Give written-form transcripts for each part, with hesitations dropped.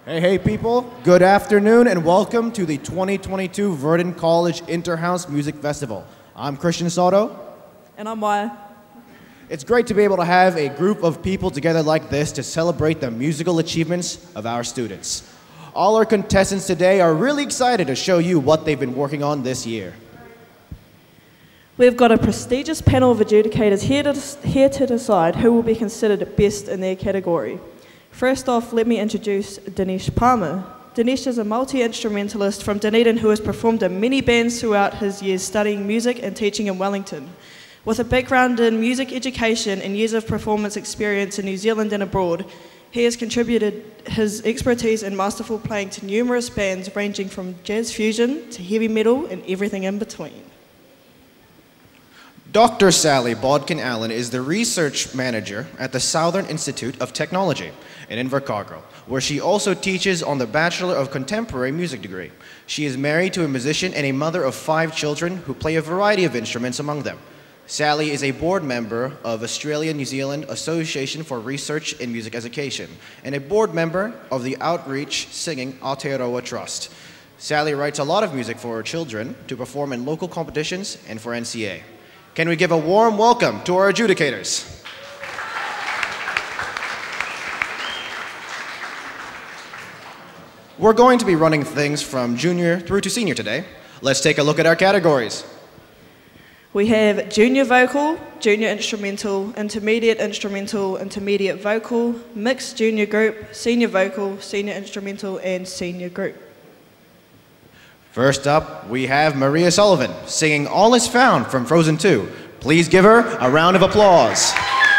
Hey people, good afternoon and welcome to the 2022 Verdon College Interhouse Music Festival. I'm Christian Soto. And I'm Maya. It's great to be able to have a group of people together like this to celebrate the musical achievements of our students. All our contestants today are really excited to show you what they've been working on this year. We've got a prestigious panel of adjudicators here to decide who will be considered best in their category. First off, let me introduce Dinesh Palmer. Dinesh is a multi-instrumentalist from Dunedin who has performed in many bands throughout his years studying music and teaching in Wellington. With a background in music education and years of performance experience in New Zealand and abroad, he has contributed his expertise in masterful playing to numerous bands ranging from jazz fusion to heavy metal and everything in between. Dr. Sally Bodkin-Allen is the research manager at the Southern Institute of Technology in Invercargill, where she also teaches on the Bachelor of Contemporary Music degree. She is married to a musician and a mother of 5 children who play a variety of instruments among them. Sally is a board member of Australia-New Zealand Association for Research in Music Education and a board member of the Outreach Singing Aotearoa Trust. Sally writes a lot of music for her children to perform in local competitions and for NCA. Can we give a warm welcome to our adjudicators? We're going to be running things from junior through to senior today. Let's take a look at our categories. We have junior vocal, junior instrumental, intermediate vocal, mixed junior group, senior vocal, senior instrumental, and senior group. First up, we have Maria Sullivan singing All Is Found from Frozen 2. Please give her a round of applause.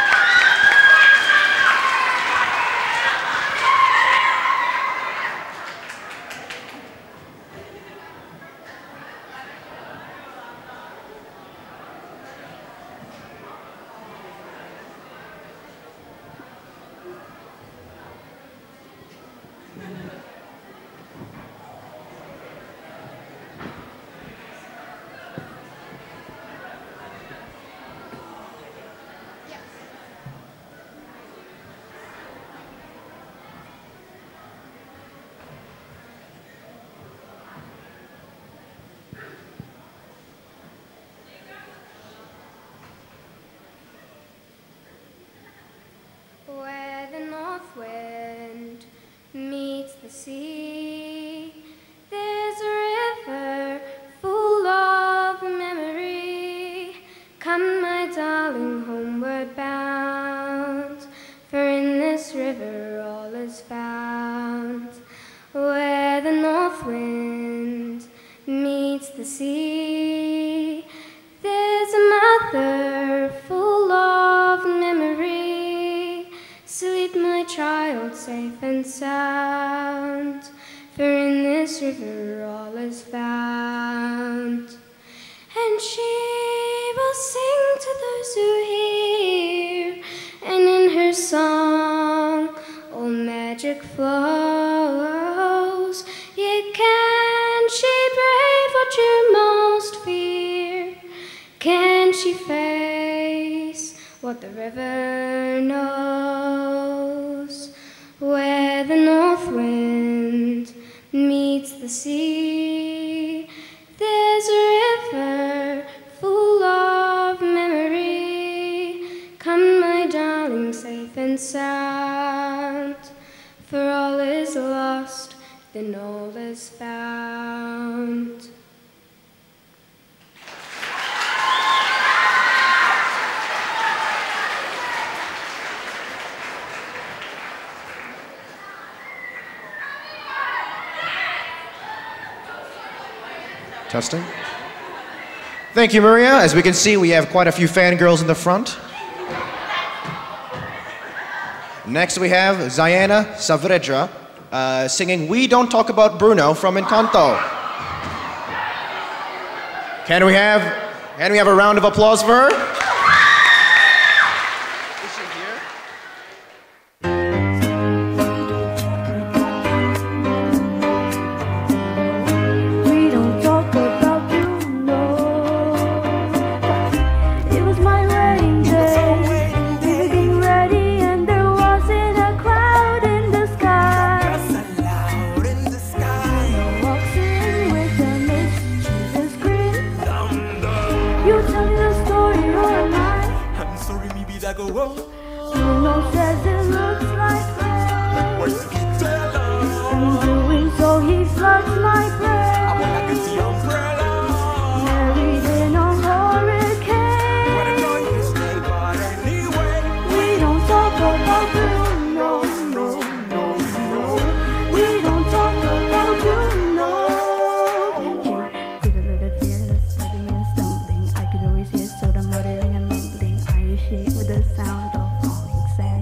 Where the north wind meets the sea, there's a river full of memory. Come, my darling, homeward bound, for in this river all is found. Where the north wind meets the sea, there's a mother full of memory. Sleep, my child, safe and sound, for in this river all is found. And she will sing to those who hear, and in her song all magic flows. Yet can she brave what you most fear? Can she face what the river knows? Where the north wind meets the sea, there's a river full of memory. Come, my darling, safe and sound, for all is lost, then all is found. Testing. Thank you, Maria. As we can see, we have quite a few fangirls in the front. Next, we have Zayana Savredra singing We Don't Talk About Bruno from Encanto. Can we have a round of applause for her? Is she here? We don't talk about Bruno. It was my wedding day. We were getting ready and there wasn't a cloud in the sky. Bruno says it looks like rain. In doing so, he floods my brain. Married in a hurricane. We don't talk about Bruno, no, no, no. We don't talk about Bruno. Did a little fearless, stuttering and stumbling. I could always hear soda muttering and mumbling. I shake with the sound of falling sand.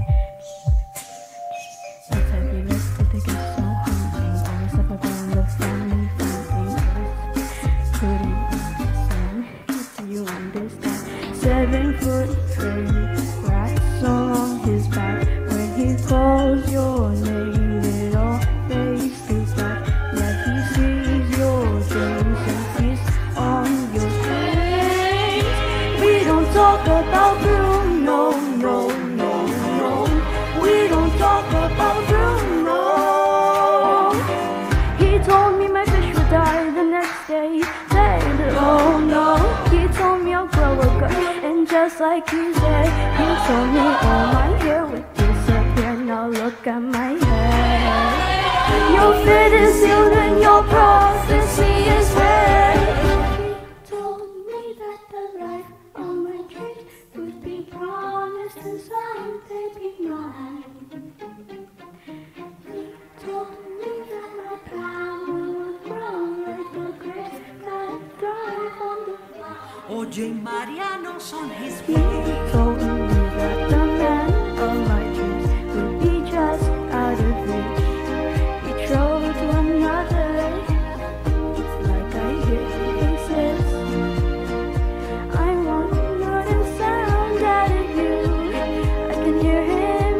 It's heaviness that they get so humbling. Always up around the family funding. Couldn't understand. Do you understand? 7-foot frame, rats on his back. When he calls your name, it all fades to black. Yet he sees your dreams and feasts on your face. We don't talk about Bruno, no, no, no. We don't talk about Bruno. He told me my fish would die the next day. Said, oh no. He told me I'll grow a gut, and just like he said, he told me all my hair would disappear. Now look at my head. Your fate is sealed and your prophecy is read. He told me that the life on my dreams would be promised and someday be mine. He told me that my power would grow like the grace that thrive on the vine. Oye, Mariano son his He told me that the man of my dreams would be just out of reach. He drove to another. It's like I hear faces. I want more than sound out of you. I can hear him.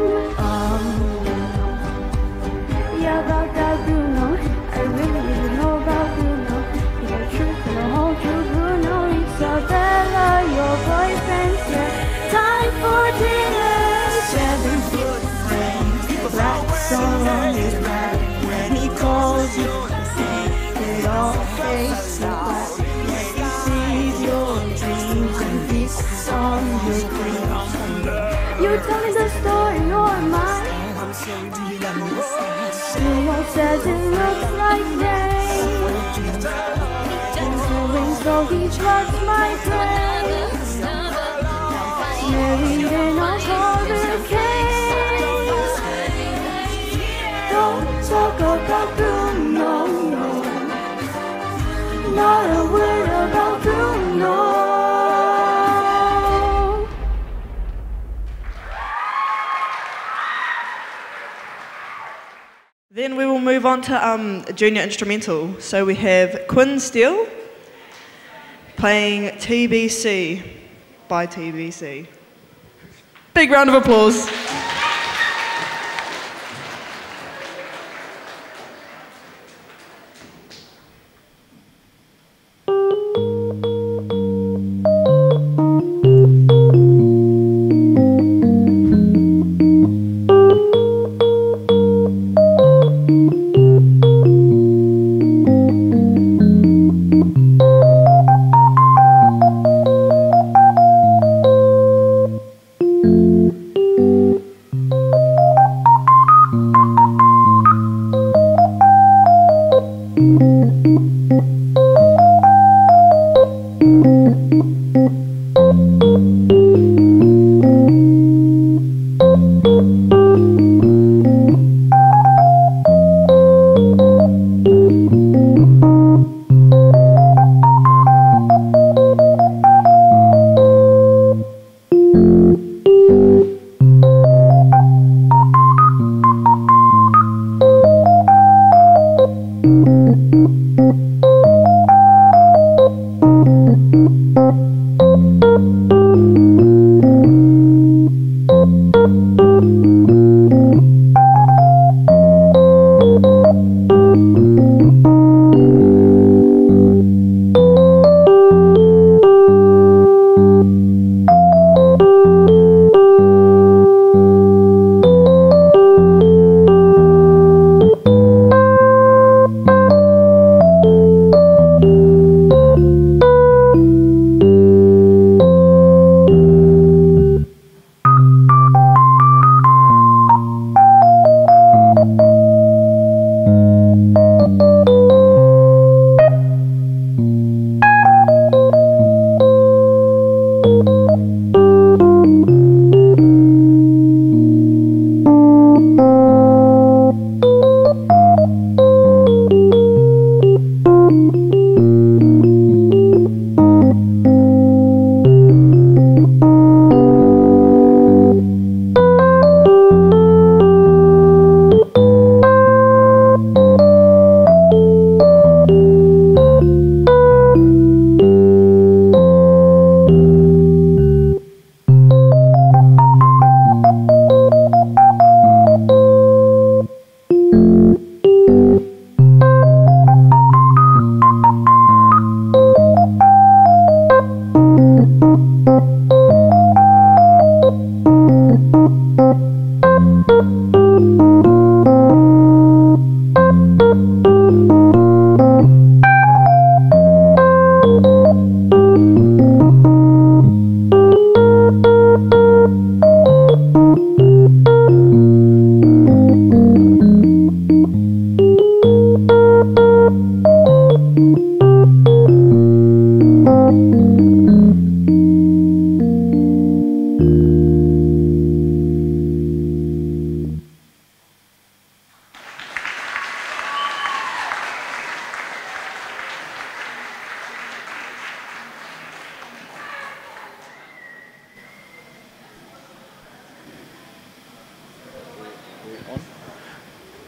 Yeah, about that Bruno. I really know about Bruno. He's the truth and the whole truth, Bruno. Isabella, your boyfriend's here. Time for dinner. 7-foot frame, rats all on his back. When he calls you, it all fades to black. Yes, he sees your dreams and feasts on your dreams. You tell me the story, you're mine. Bruno says it looks like rain. Doing so he floods my brain. Married in a hurricane. Don't talk about Bruno, no. Not a word about Bruno. Then we will move on to junior instrumental. So we have Quinn Steele playing TBC by TBC. Big round of applause.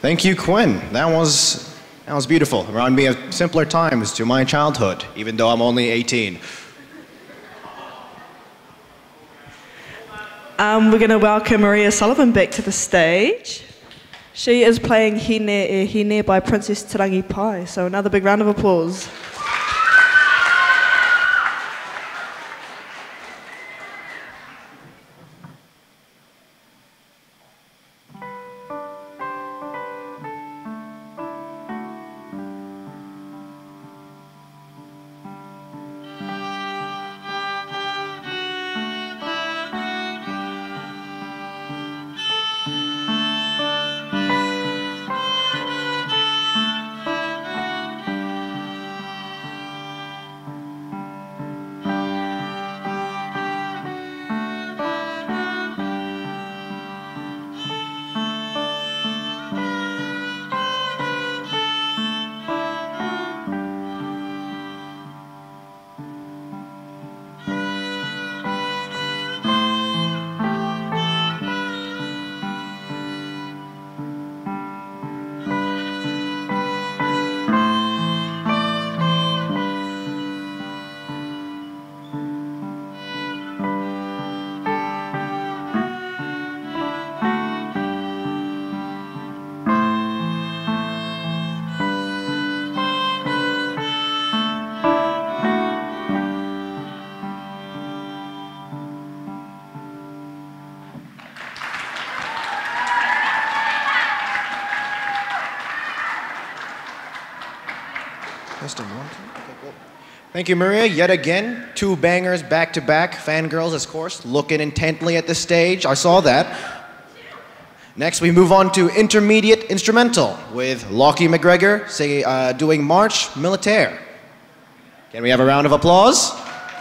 Thank you, Quinn. That was beautiful. Reminded me of simpler times to my childhood, even though I'm only 18. We're going to welcome Maria Sullivan back to the stage. She is playing Hine e Hine by Princess Tarangi Pai. So another big round of applause. Thank you, Maria. Yet again, 2 bangers back to back. Fangirls, of course, looking intently at the stage. I saw that. Next, we move on to intermediate instrumental with Lockie McGregor doing Marche Militaire. Can we have a round of applause?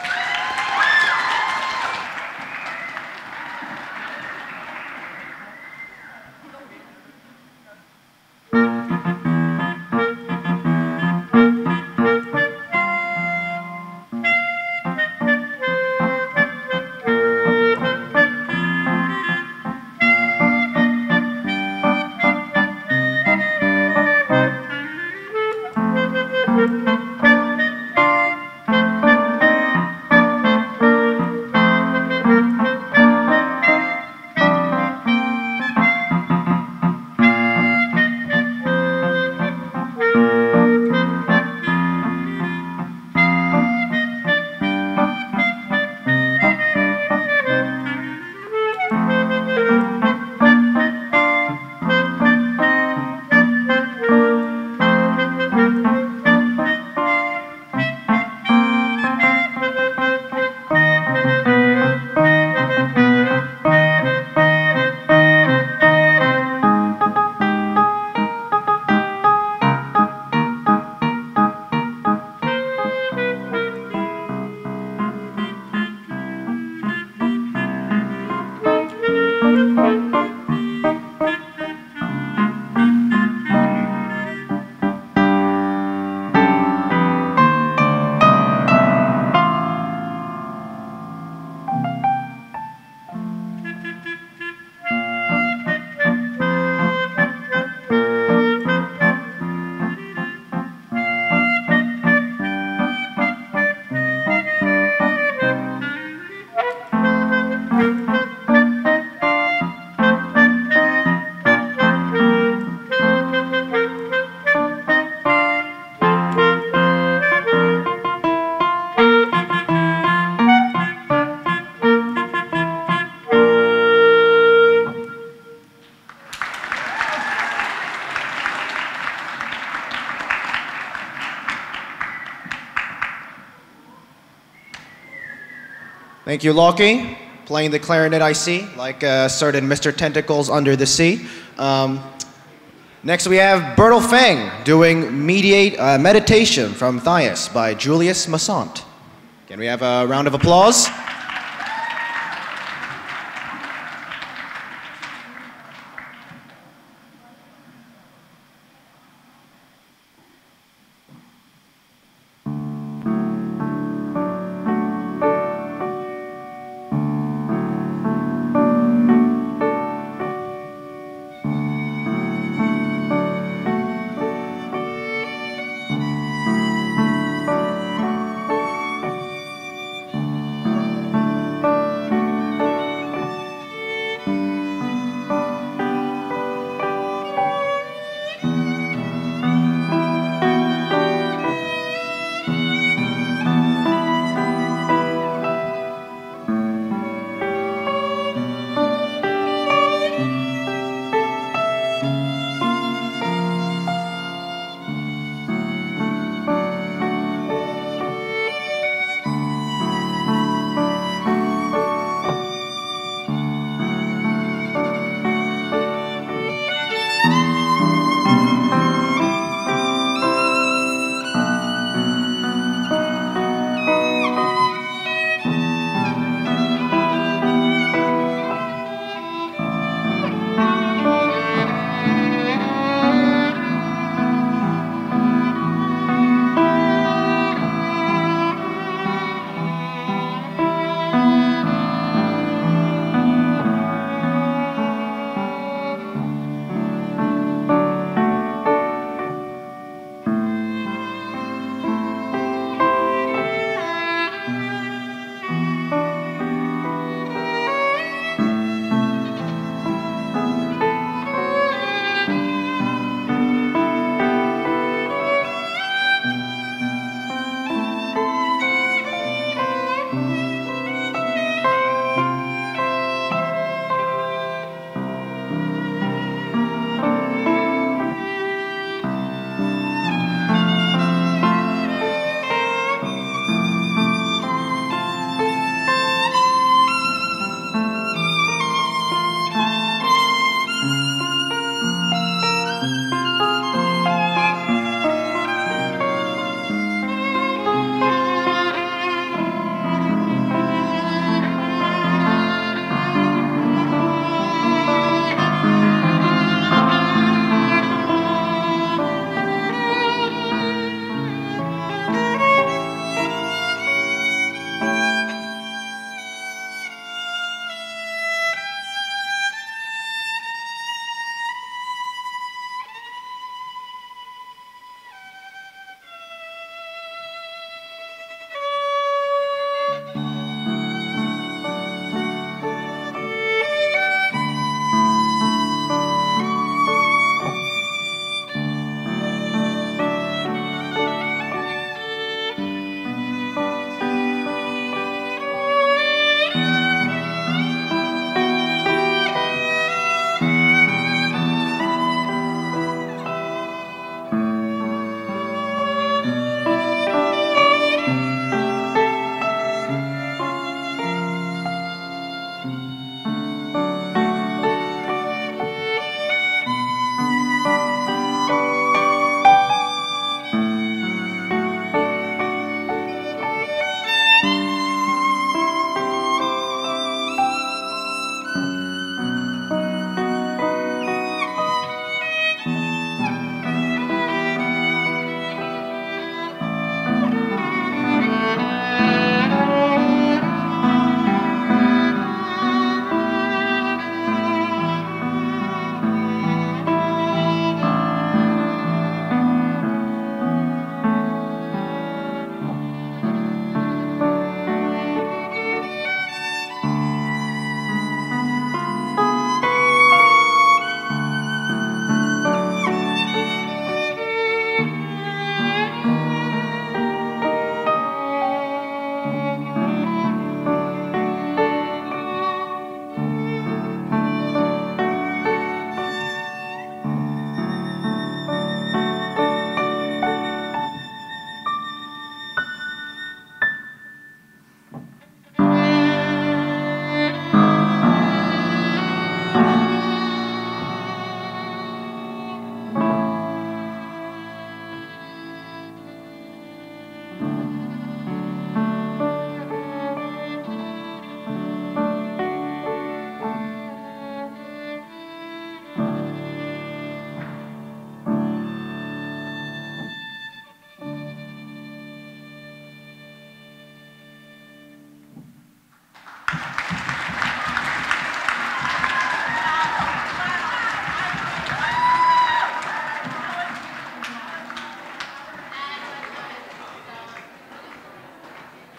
Thank you, Lockie. Playing the clarinet, I see, like certain Mr. Tentacles Under the Sea. Next we have Bertel Feng doing Meditation from Thais by Julius Massant. Can we have a round of applause?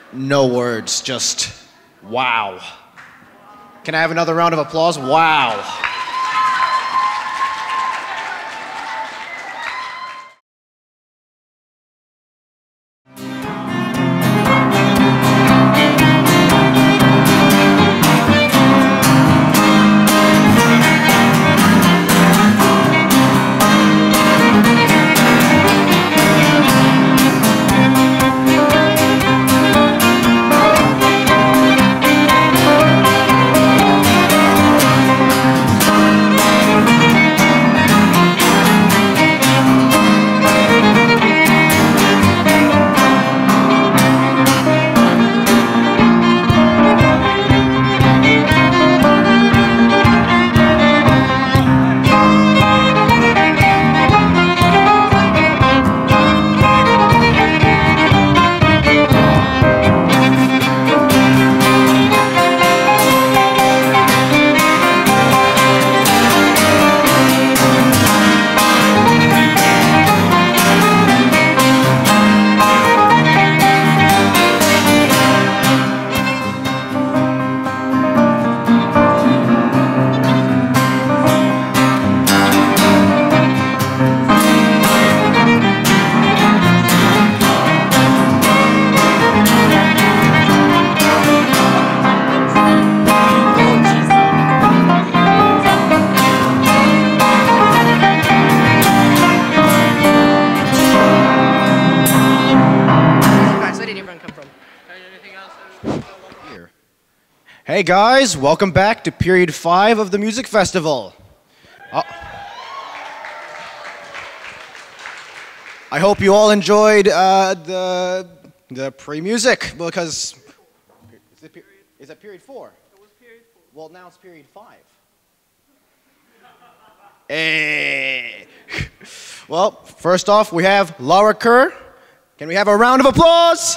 No words, just wow. Can I have another round of applause? Wow. Hey guys, welcome back to period 5 of the music festival. I hope you all enjoyed the pre-music because is that period 4? It was period 4. Well, now it's period 5. Hey. Well, first off, we have Laura Kerr. Can we have a round of applause?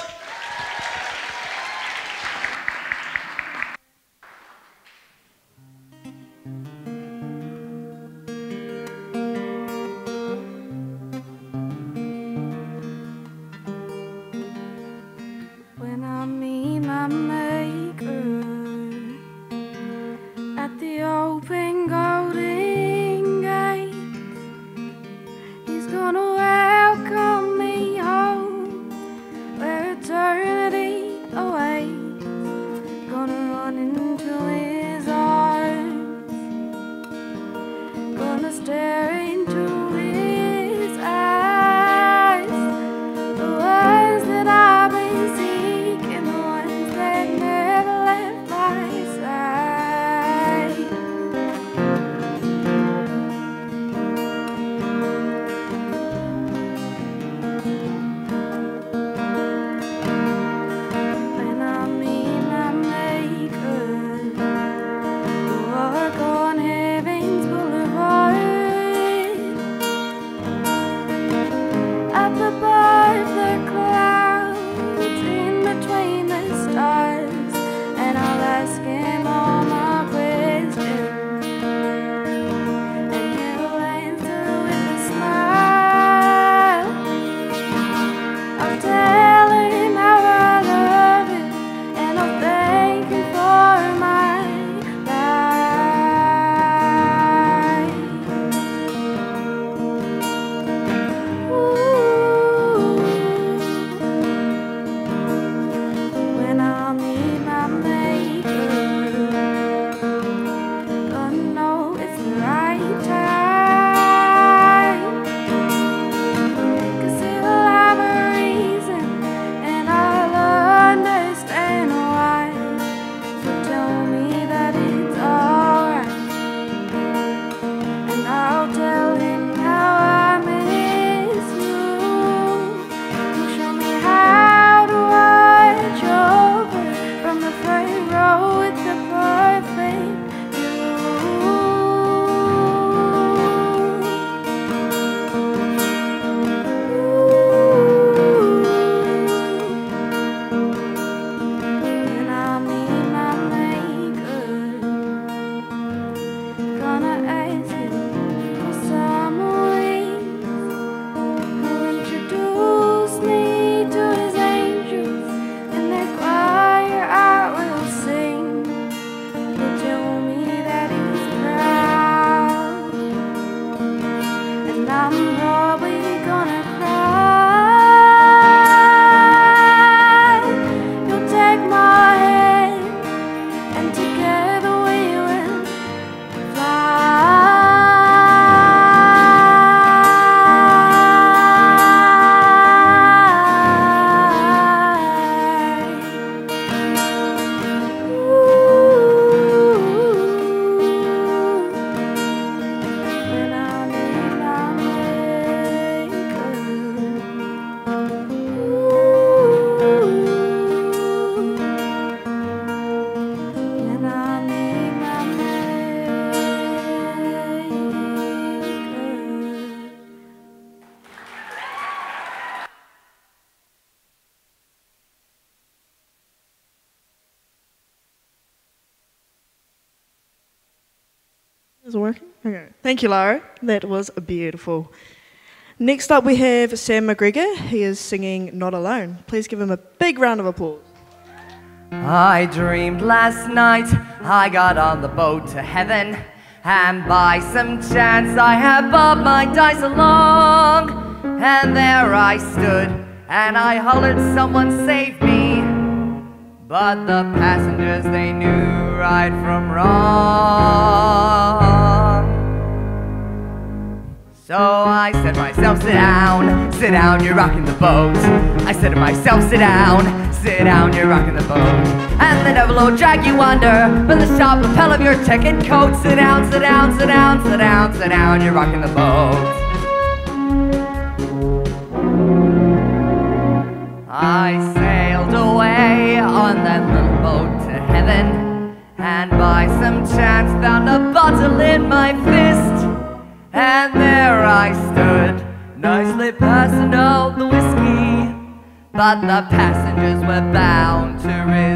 When I meet my maker at the open golden gate, he's gonna welcome me home where it's Is it working? Okay. Thank you, Lara. That was beautiful. Next up, we have Sam McGregor. He is singing Not Alone. Please give him a big round of applause. I dreamed last night I got on the boat to heaven, and by some chance I had bought my dice along. And there I stood, and I hollered, someone save me. But the passengers, they knew right from wrong. So I said to myself, sit down, you're rocking the boat. I said to myself, sit down, you're rocking the boat. And the devil will drag you under from the sharp lapel of your checkered coat. Sit down, you're rocking the boat. I sailed away on that little boat to heaven, and by some chance found a bottle in my fist. And there I stood, nicely passing out the whiskey, but the passengers were bound to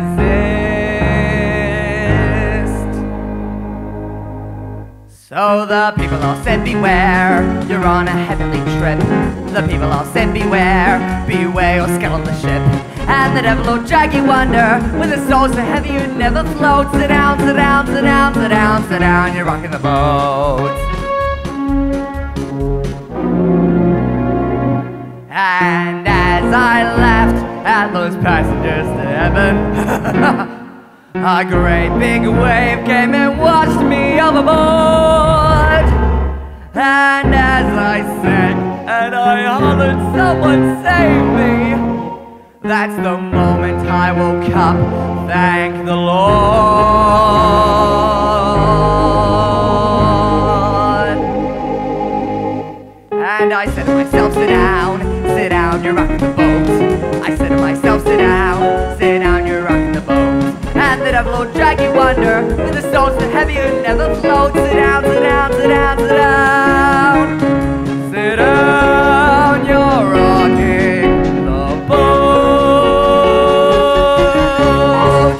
resist. So the people all said, beware, you're on a heavenly trip. The people all said, beware, you'll scuttle the ship. And the devil will drag you under, with a soul so heavy you'd never float. Sit down, you're rocking the boat. And as I laughed at those passengers to heaven, a great big wave came and washed me overboard. And as I sang and I hollered, someone save me, that's the moment I woke up, thank the Lord. And I said to myself, sit down, you're rocking the boat. I said to myself, sit down, you're rocking the boat. And the devil will drag you under, with a soul so heavy you never float. Sit down, you're rocking the boat.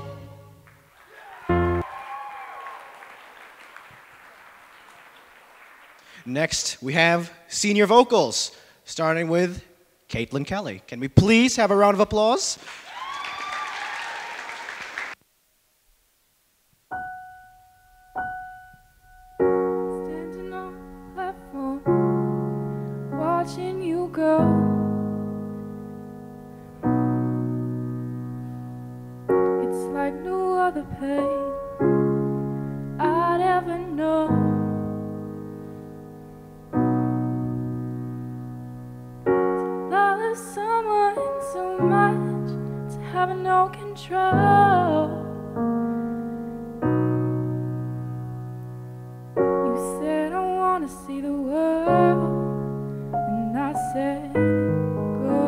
Next, we have senior vocals, starting with Caitlin Kelly. Can we please have a round of applause? Standing on the platform, watching you go. It's like no other pain I'd ever know. Someone so much to have no control. You said I wanna see the world, and I said go.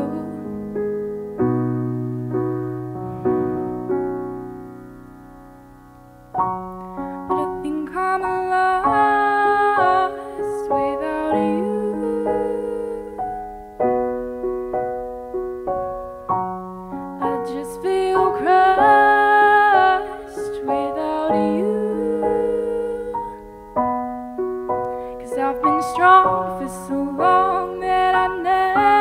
But I think I'm lost without you. I've been strong for so long that I never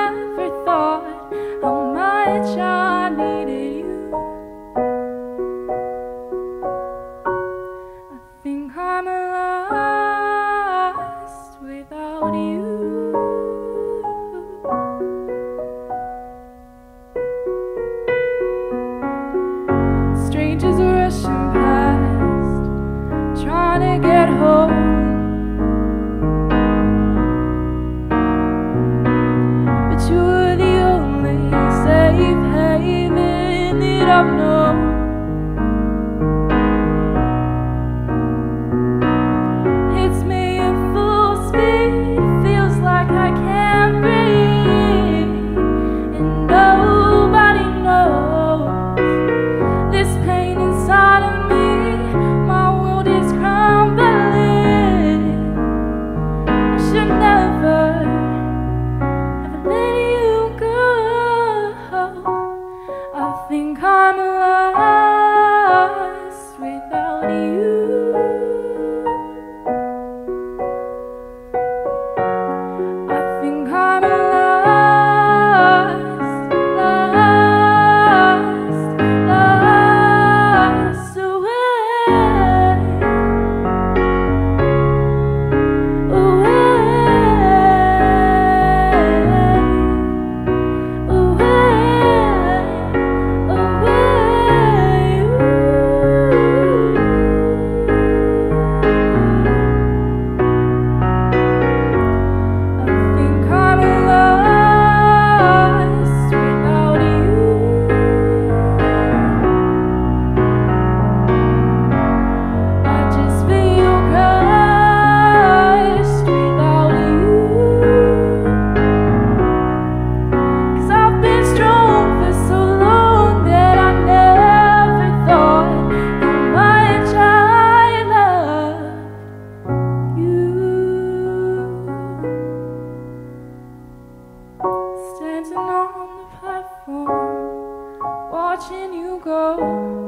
sitting on the platform, watching you go.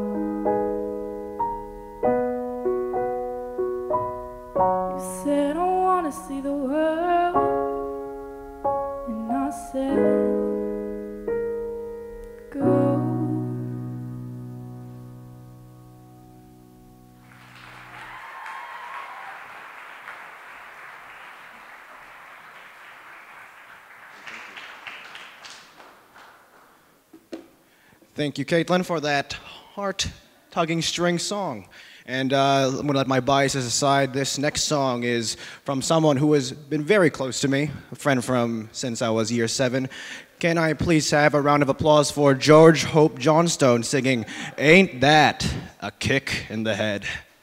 You said I wanna see the world, and I said go. Thank you, Caitlin, for that heart-tugging string song. And I'm going to let my biases aside. This next song is from someone who has been very close to me, a friend from since I was year 7. Can I please have a round of applause for George Hope Johnstone singing Ain't That a Kick in the Head?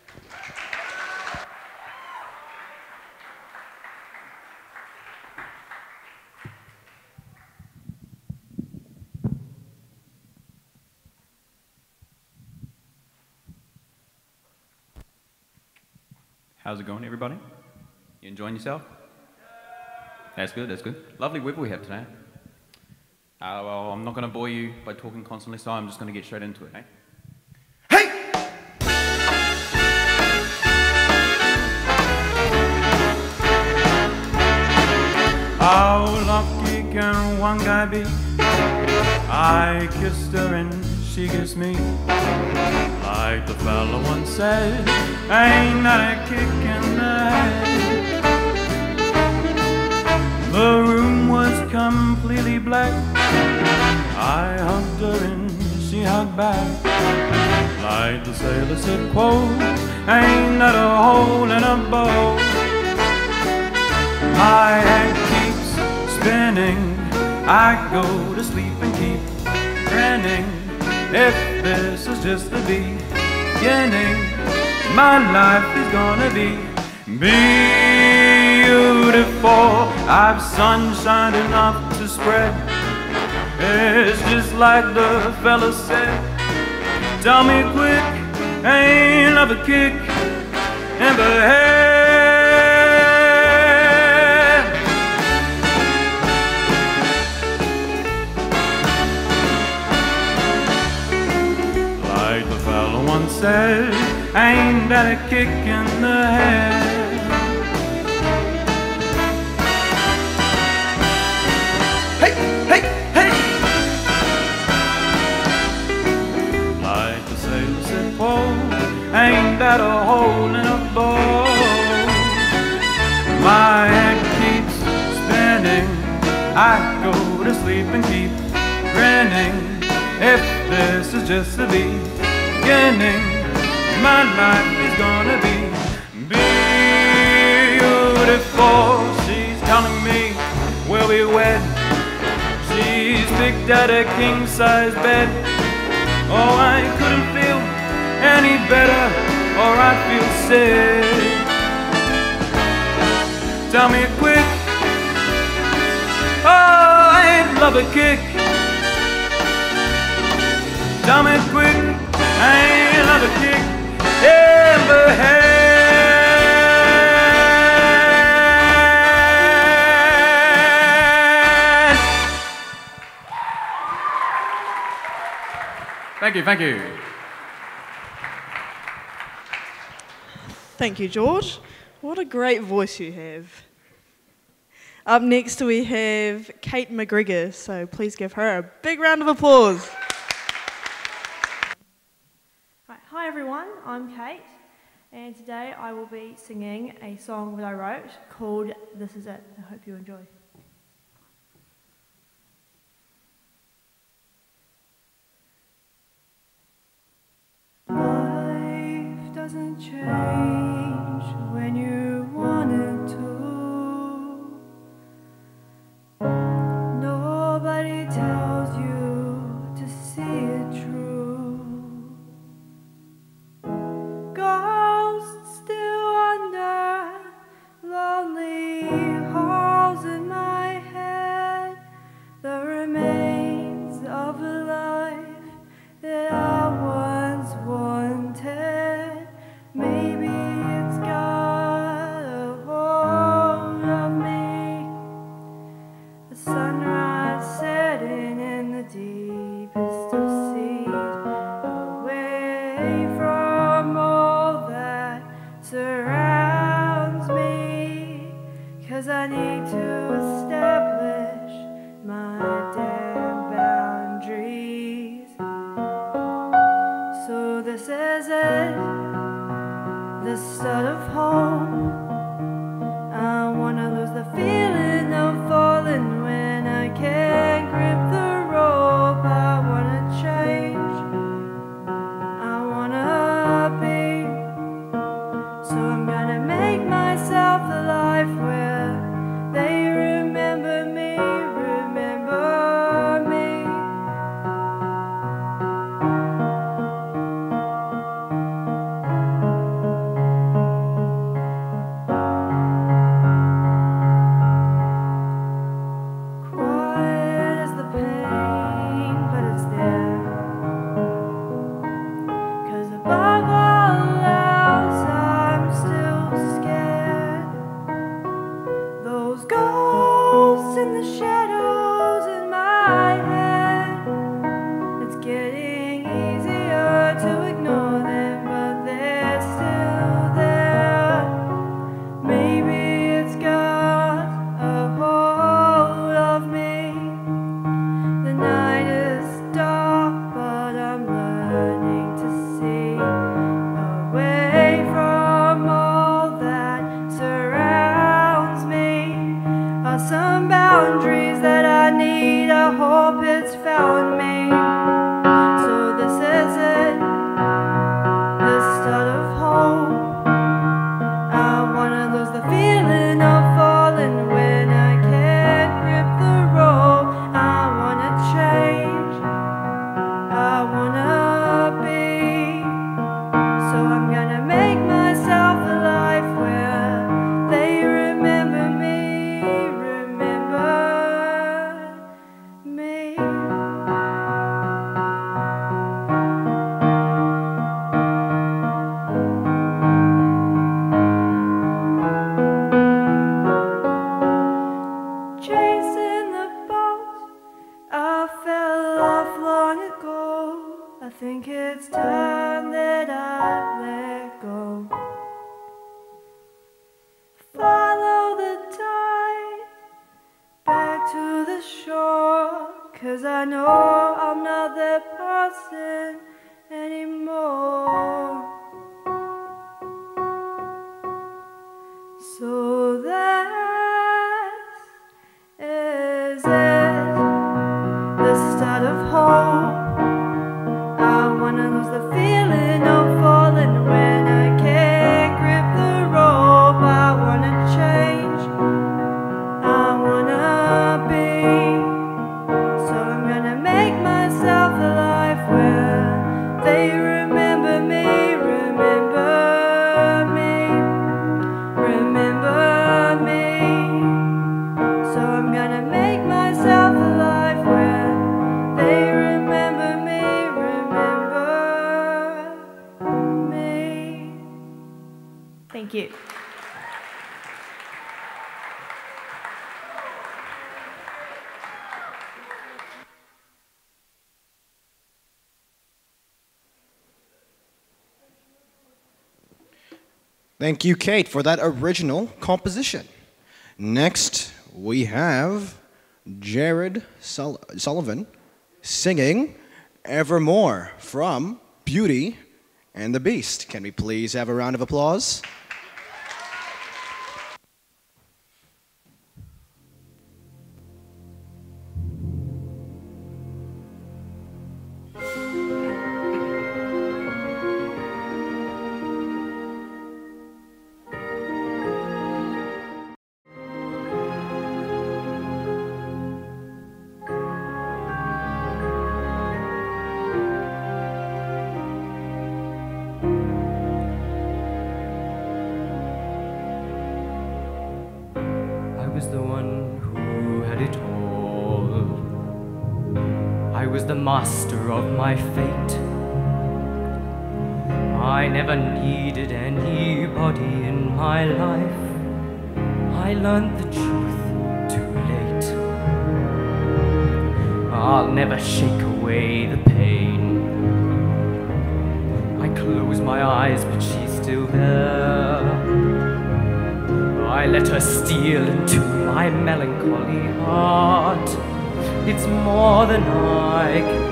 How's it going, everybody? You enjoying yourself? That's good, that's good. Lovely weather we have today. Well, I'm not going to bore you by talking constantly, so I'm just going to get straight into it, eh? Hey! How lucky can one guy be? I kissed her and she kissed me. Like the fella once said, ain't that a kick in the head? The room was completely black. I hugged her and she hugged back. Like the sailor said, quote, ain't that a hole in a boat? My head keeps spinning. I go to sleep and keep grinning. If this is just the beginning, my life is gonna be beautiful. I've sunshine enough to spread. It's just like the fella said. Tell me quick, ain't love a kick in the head? Like the fella once said, ain't that a kick in the head? Hey, hey, hey! Like the sailor said, whoa, ain't that a hole in a boat? My head keeps spinning. I go to sleep and keep grinning. If this is just the beginning, my life is gonna be beautiful. She's telling me we'll be wed. She's picked out a king-size bed. Oh, I couldn't feel any better, or I'd feel sick. Tell me quick, oh, I'd love a kick. Tell me quick, ain't love a kick in the head. Thank you, thank you. Thank you, George. What a great voice you have. Up next we have Kate McGregor, so please give her a big round of applause. Right, hi everyone, I'm Kate, and today I will be singing a song that I wrote called This Is It. I hope you enjoy. Life doesn't change when you want it to. Nobody tells you to see it true. Ghosts still wander, lonely halls in my head. The remains of a life that I once wanted. Maybe it's got a hold of me. The sunrise set around me. So this is it, the start of hope. I wanna lose the feeling of falling when I can't grip the rope. I wanna change, I wanna be. So I'm gonna make myself a life where they remember me, remember me. Chasing the boat, I fell off long ago. I think it's time that I let go. Follow the tide back to the shore, 'cause I know I'm not that person anymore. So that is it, the start of hope. I wanna lose the feeling of falling when I can't grip the rope. I wanna change, I wanna be. So I'm gonna make myself a life where they remember me, remember me, remember me. So I'm gonna make myself a life where they remember me, remember me. Thank you. Thank you, Kate, for that original composition. Next, we have Jared Sullivan singing Evermore from Beauty and the Beast. Can we please have a round of applause? I was the one who had it all. I was the master of my fate. I never needed anybody in my life. I learned the truth too late. I'll never shake away the pain. I close my eyes, but she's still there. I let her steal into my melancholy heart. It's more than I can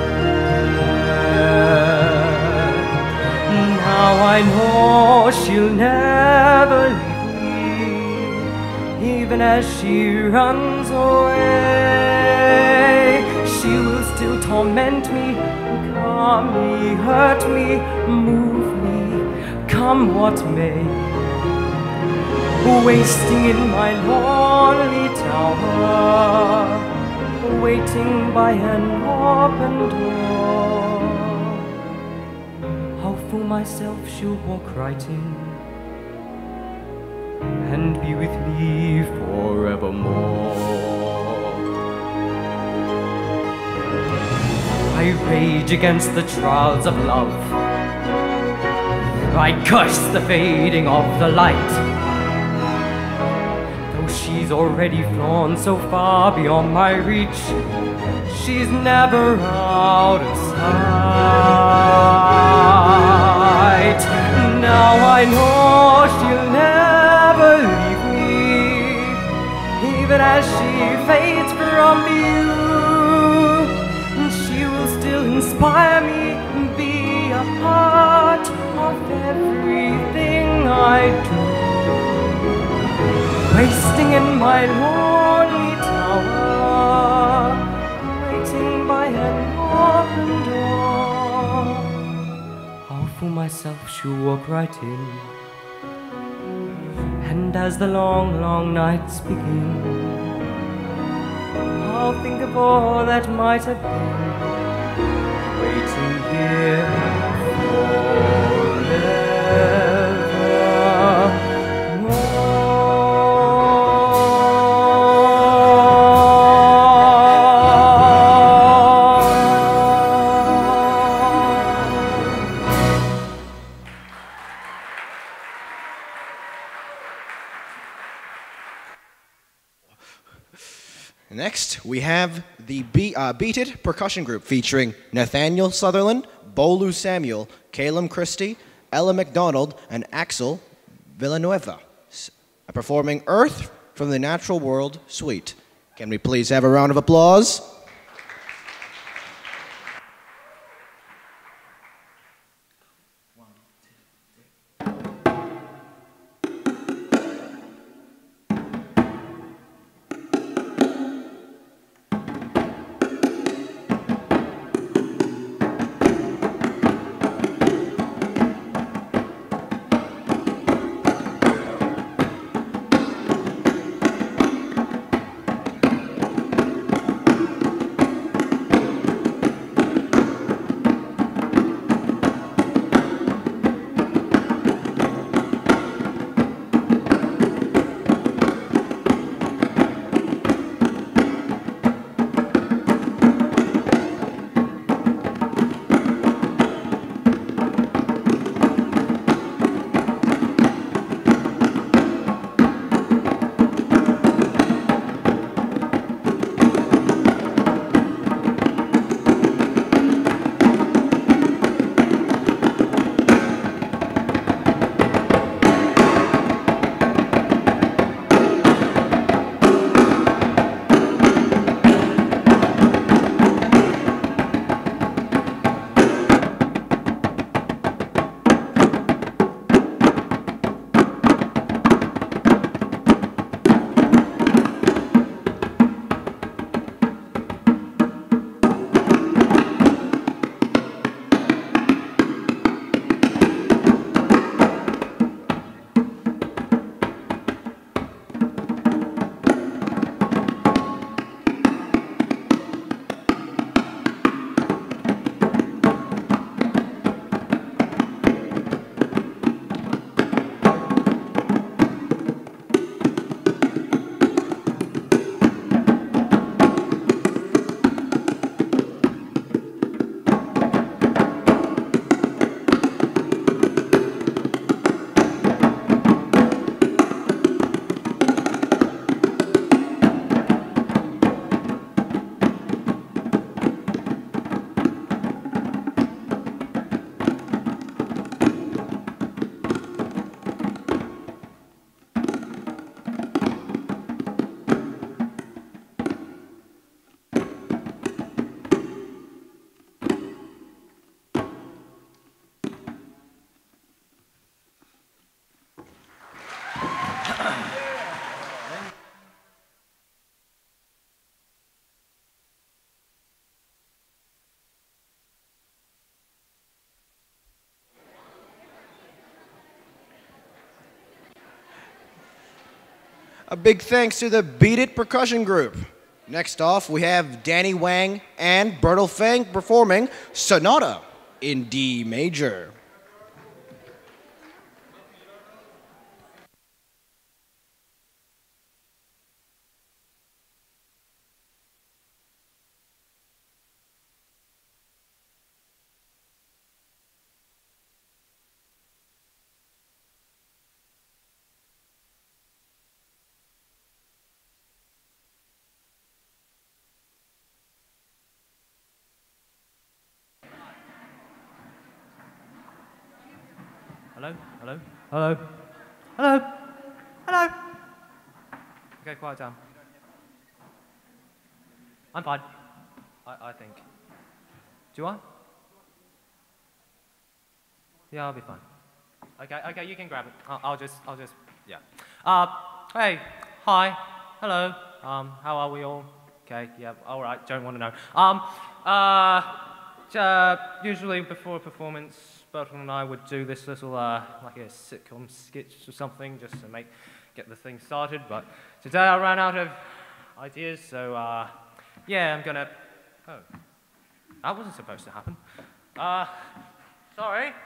bear. Now I know she'll never leave me, even as she runs away. She will still torment me, calm me, hurt me, move me, come what may. Wasting in my lonely tower, waiting by an open door. I'll fool myself, she'll walk right in and be with me forevermore. I rage against the trials of love. I curse the fading of the light. She's already flown so far beyond my reach. She's never out of sight. Now I know she'll never leave me, even as she fades from view. She will still inspire me, be a part of everything I do. Wasting in my lonely tower, waiting by myself, she'll walk right in. And as the long, long nights begin, I'll think of all that might have been, waiting here Next, we have the Beat It percussion group featuring Nathaniel Sutherland, Bolu Samuel, Calum Christie, Ella McDonald, and Axel Villanueva, performing Earth from the Natural World Suite. Can we please have a round of applause? A big thanks to the Beat It percussion group. Next off, we have Danny Wang and Bertel Feng performing Sonata in D major. Hello? Hello? Hello? Hello? Hello? Okay, quiet down. I'm fine. I think. Do you want? Yeah, I'll be fine. Okay, you can grab it. I'll just, yeah. Hey, hi, hello. How are we all? Okay, yeah, all right. Don't want to know. Usually before a performance, Bertrand and I would do this little, like a sitcom sketch or something, just to get the thing started. But today I ran out of ideas, so yeah, I'm gonna. Oh, that wasn't supposed to happen. Sorry.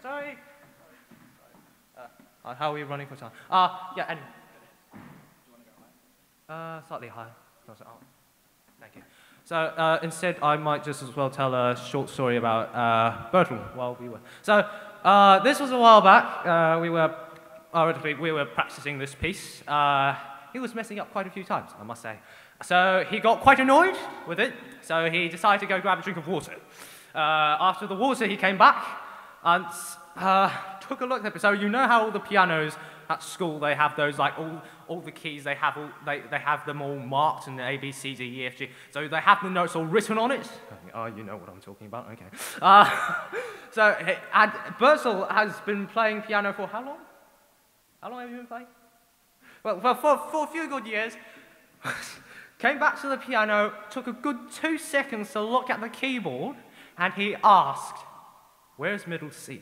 How are we running for time? Yeah, and. Slightly higher. Oh, thank you. So instead, I might just as well tell a short story about Bertrand while we were. So this was a while back. We were practicing this piece. He was messing up quite a few times, I must say. So he got quite annoyed with it. So he decided to go grab a drink of water. After the water, he came back and took a look at it. So you know how all the pianos at school, they have those, like, all the keys, they have them all marked in the A, B, C, D, E, F, G. So they have the notes all written on it. Oh, you know what I'm talking about, okay. So Bertel has been playing piano for how long? How long have you been playing? Well, for a few good years. Came back to the piano, took a good 2 seconds to look at the keyboard, and he asked, "Where's middle C?"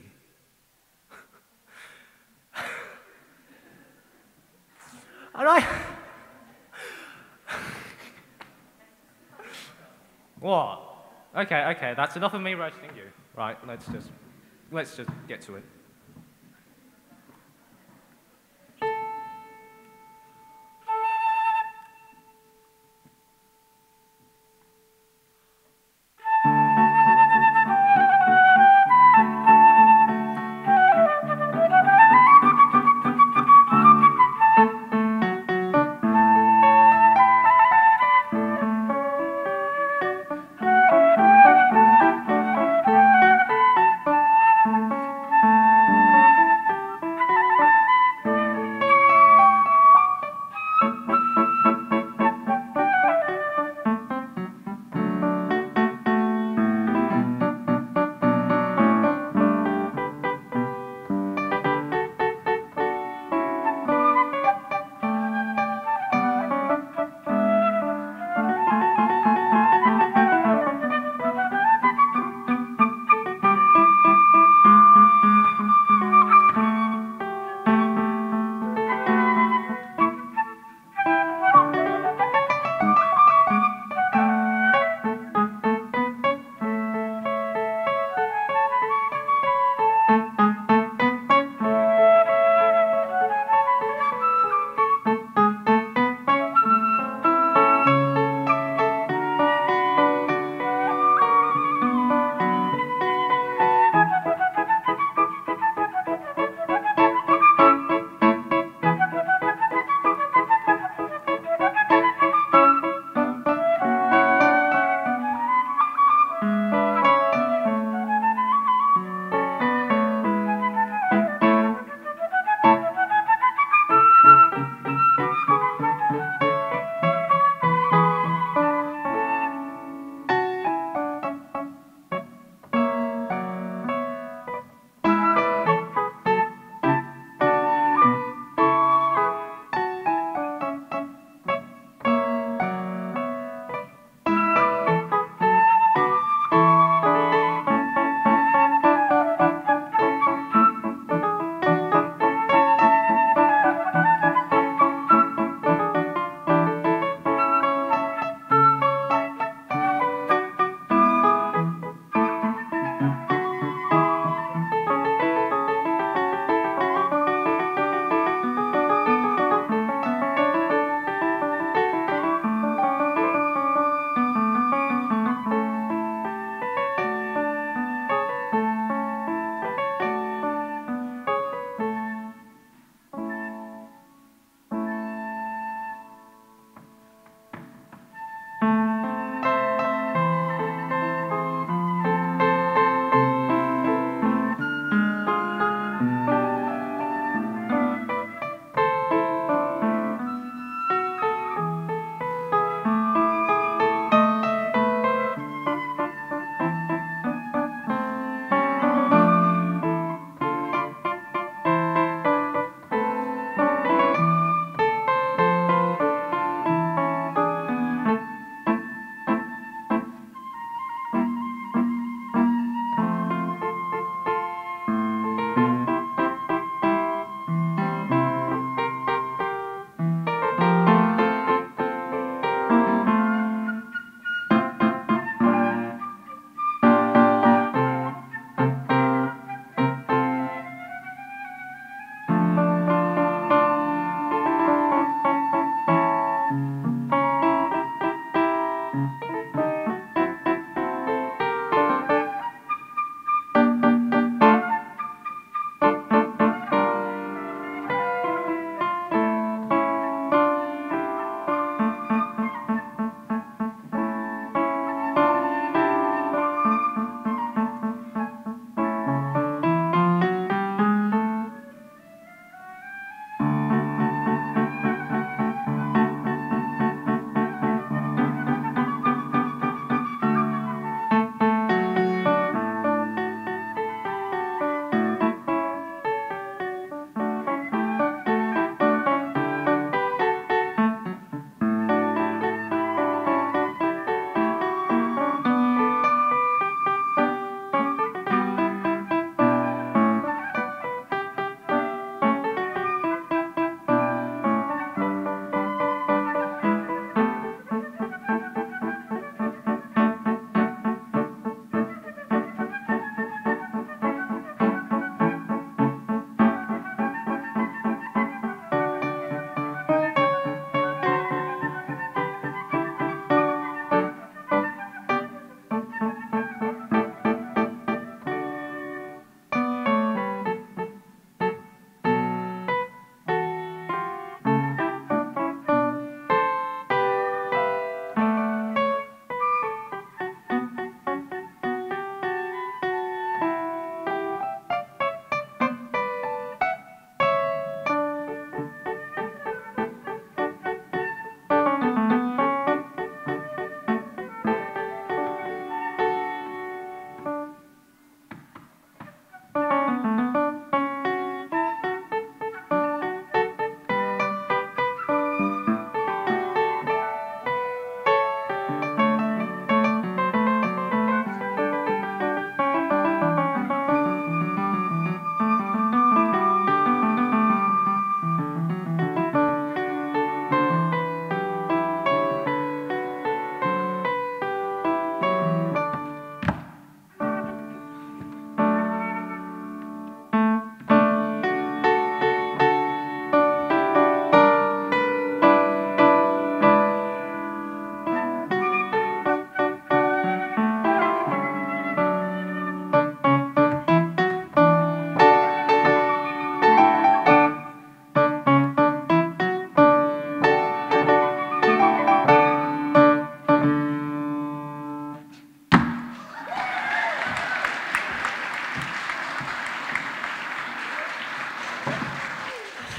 And What? Okay, that's enough of me roasting you. Right, let's just get to it.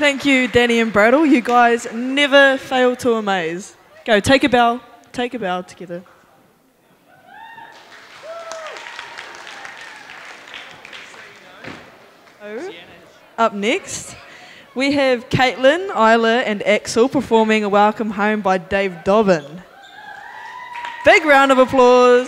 Thank you, Danny and Bradle. You guys never fail to amaze. Go, take a bow. Take a bow together. Up next, we have Caitlin, Isla, and Axel performing A Welcome Home by Dave Dobbin. Big round of applause.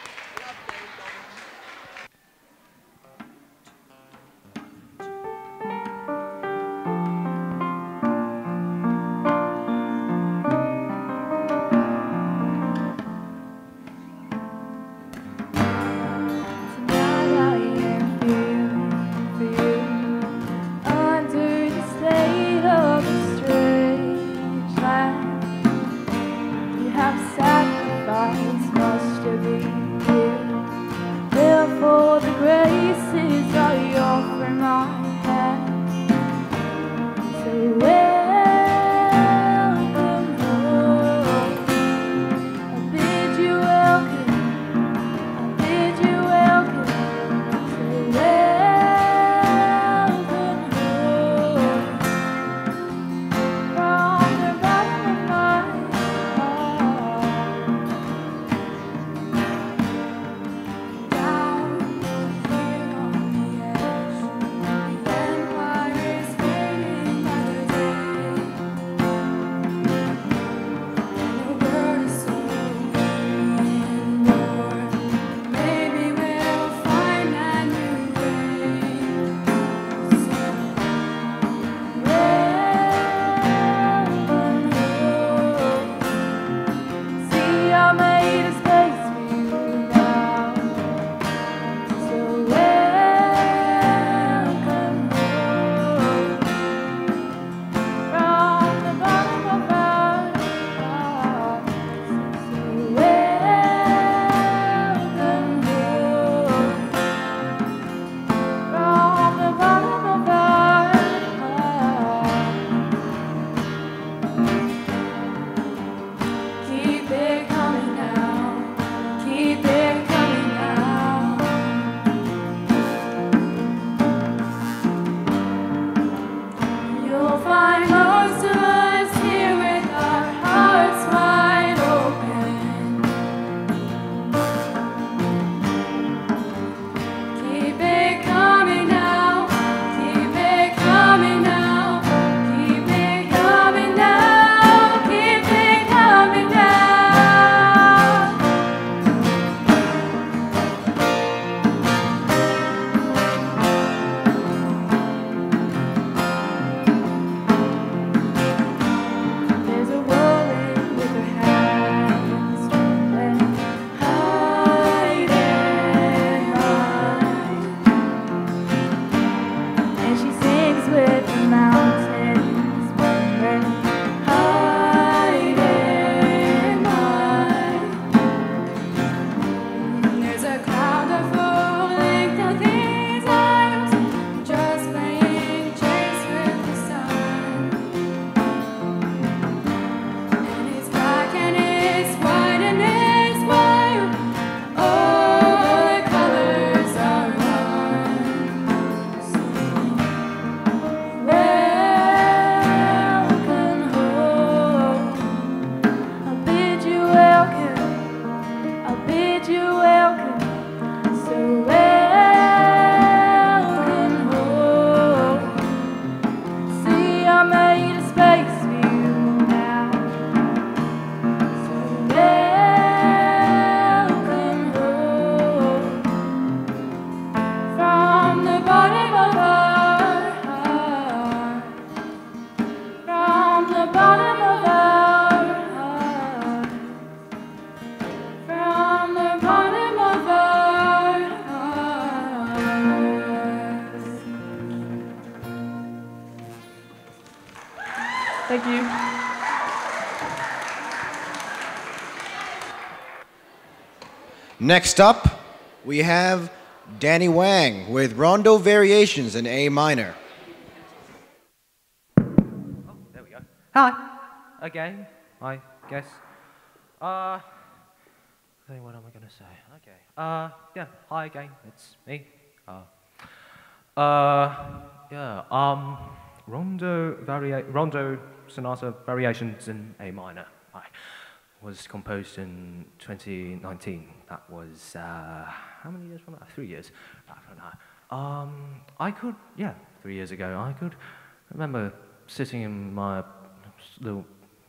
Thank you. Next up, we have Danny Wang with Rondo Variations in A minor. Oh, there we go. Hi, again, I guess. What am I gonna say? Okay. Yeah, hi again, it's me. Rondo Sonata Variations in A minor. Was composed in 2019. That was, how many years from now? 3 years. I don't know. 3 years ago, I could remember sitting in my little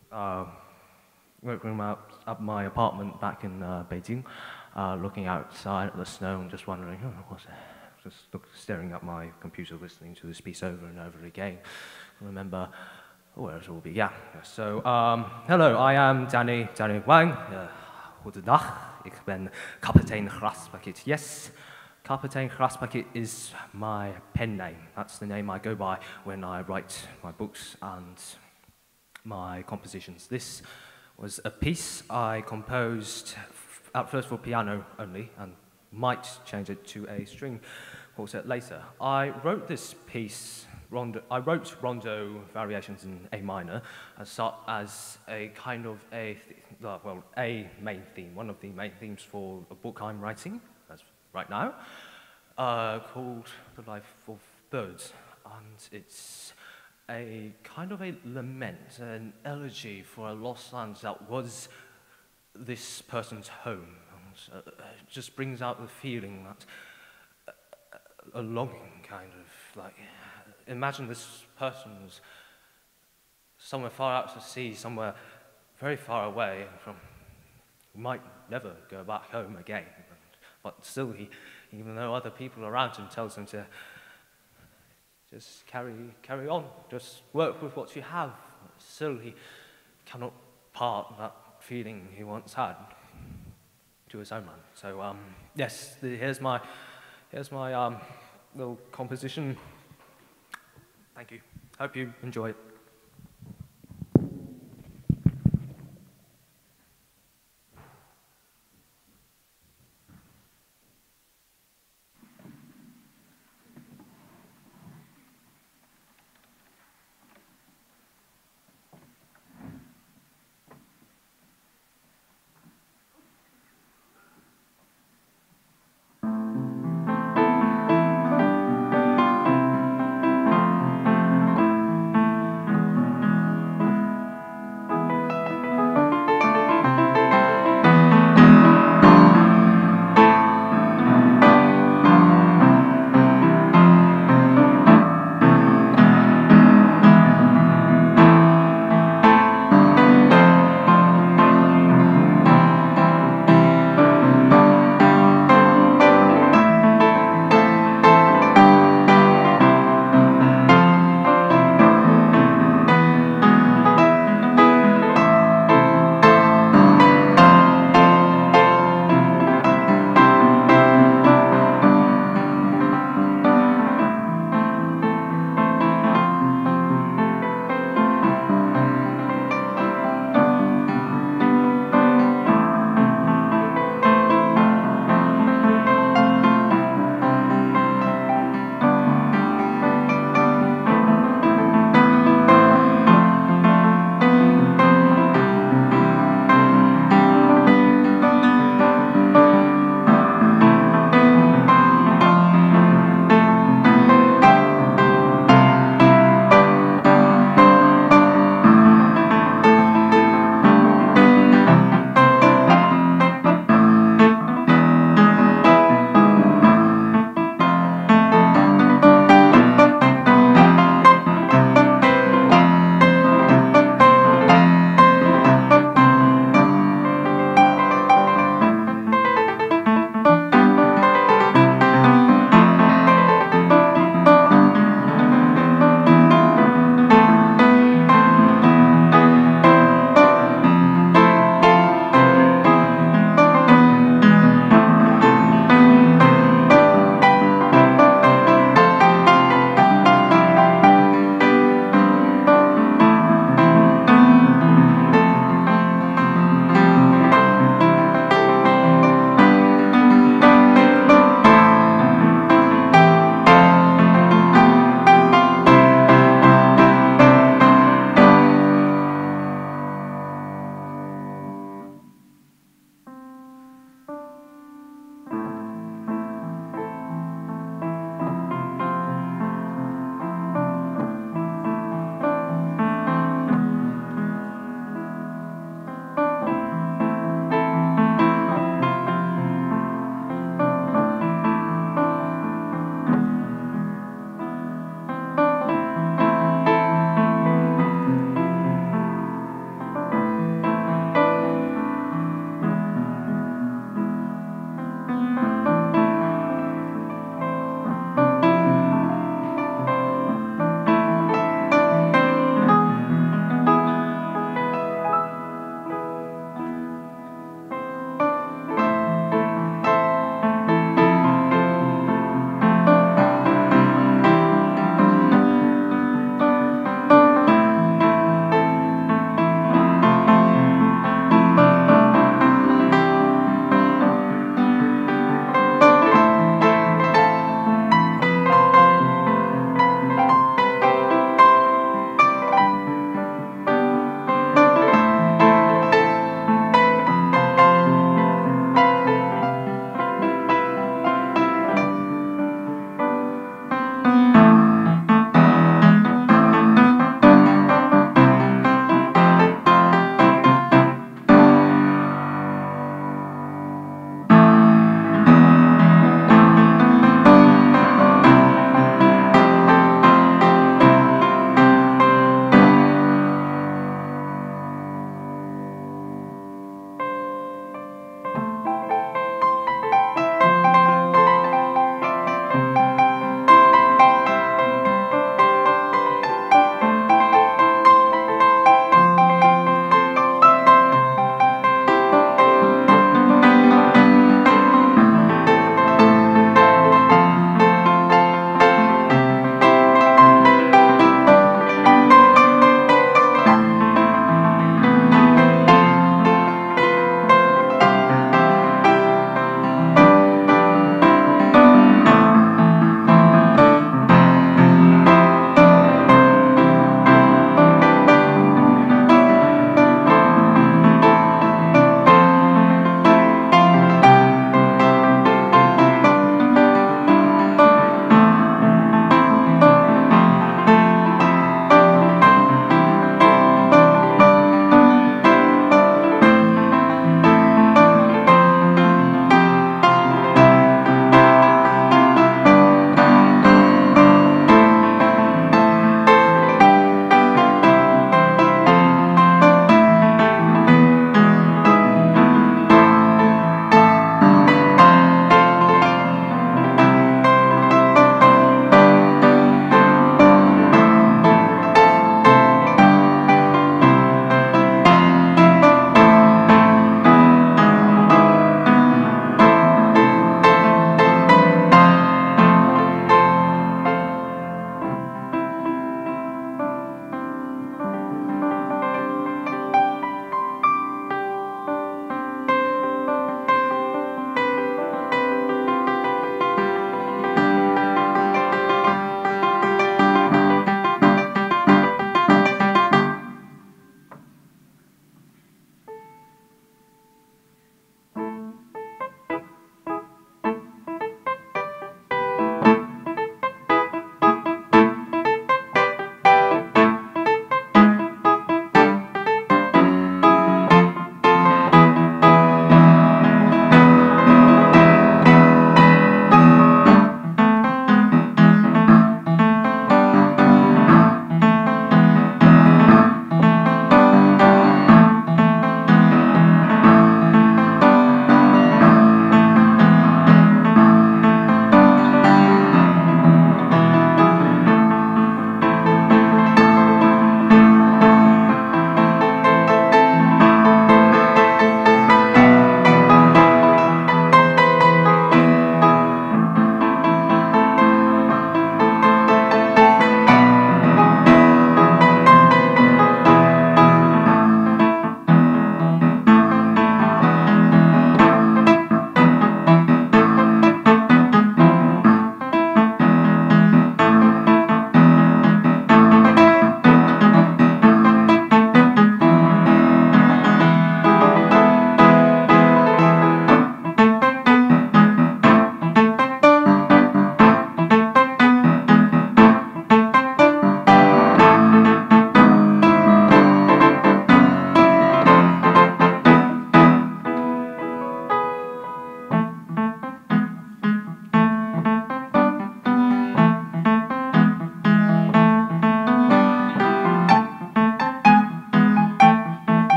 workroom up my apartment back in Beijing, looking outside at the snow and just wondering, what's that? Just staring at my computer, listening to this piece over and over again. I remember where it will be, yeah. So, hello, I am Danny Wang. Goedendag, ik ben Kapitein Graspaket. Yes, Kapitein Graspaket is my pen name. That's the name I go by when I write my books and my compositions. This was a piece I composed at first for piano only, and might change it to a string quartet later. I wrote this piece. I wrote Rondo Variations in A minor as a kind of a main theme, one of the main themes for a book I'm writing right now, called The Life of Birds. And it's a kind of a lament, an elegy for a lost land that was this person's home. And, it just brings out the feeling that a longing, kind of like, imagine this person's somewhere far out to sea, somewhere very far away from, might never go back home again. But still, even though other people around him tells him to just carry on, just work with what you have, still he cannot part that feeling he once had to his homeland. So yes, here's my little composition. Thank you. Hope you enjoy it.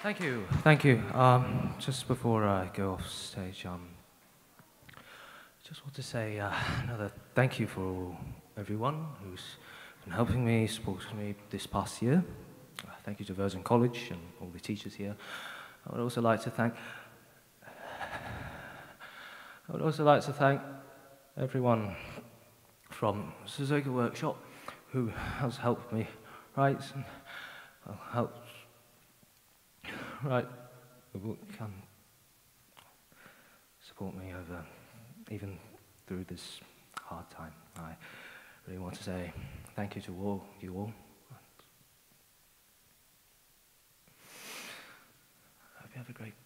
Thank you, thank you. Just before I go off stage, just want to say another thank you for everyone who's been helping me, supporting me this past year. Thank you to Virgin College and all the teachers here. I would also like to thank everyone from Suzuka Workshop who has helped me write and who can support me over even through this hard time. I really want to say thank you to you all. I hope you have a great.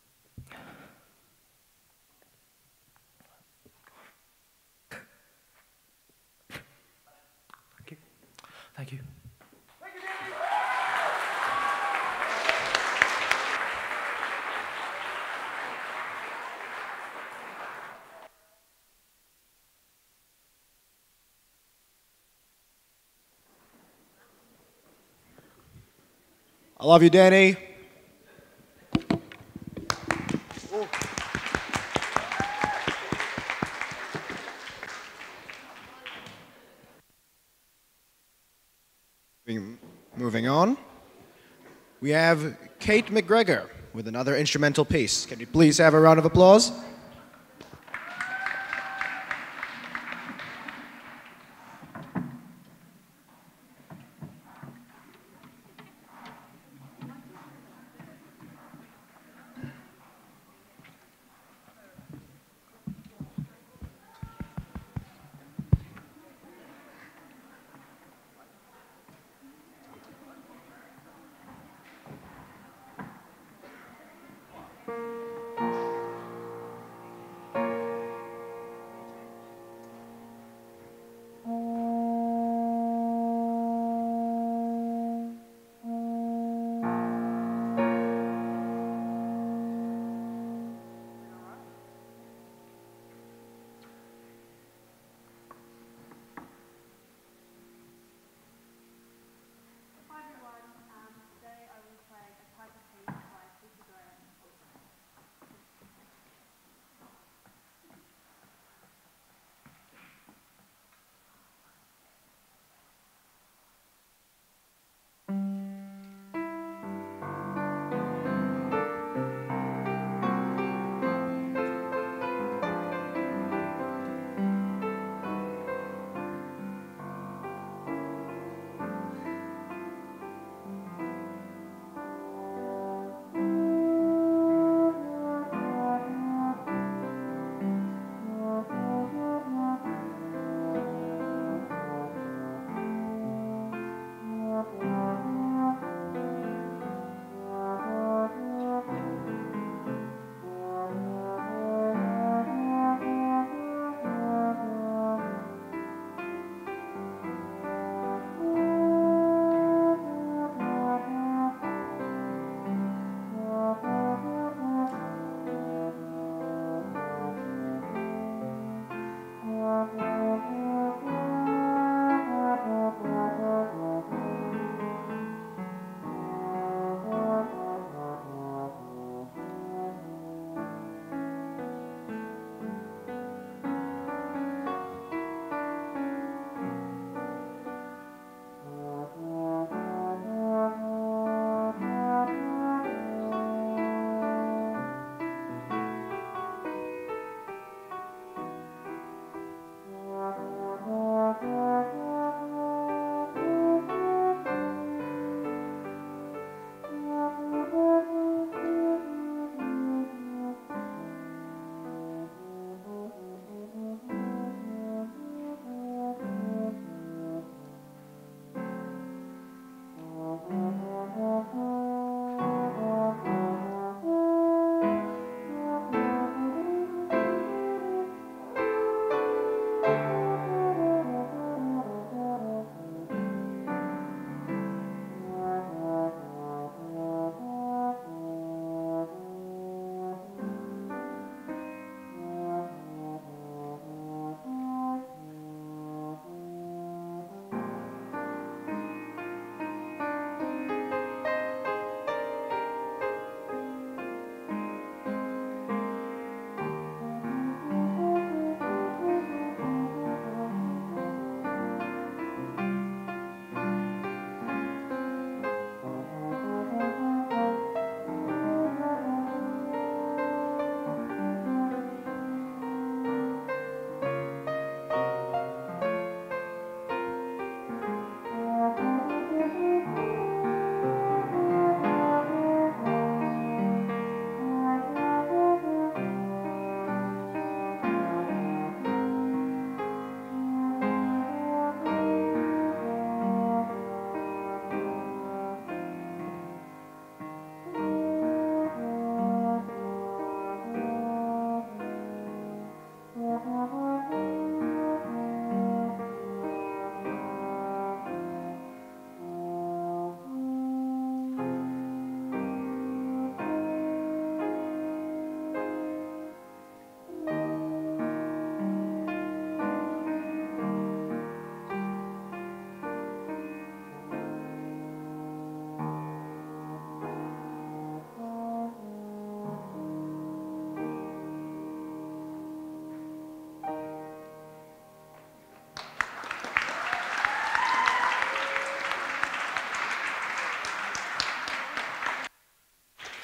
Thank you. Thank you. I love you, Danny. Moving on, we have Kate McGregor with another instrumental piece. Can we please have a round of applause?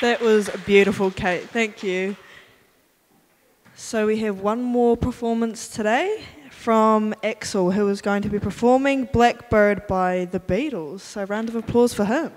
That was beautiful, Kate. Thank you. So we have one more performance today from Axel, who is going to be performing Blackbird by the Beatles. So round of applause for him.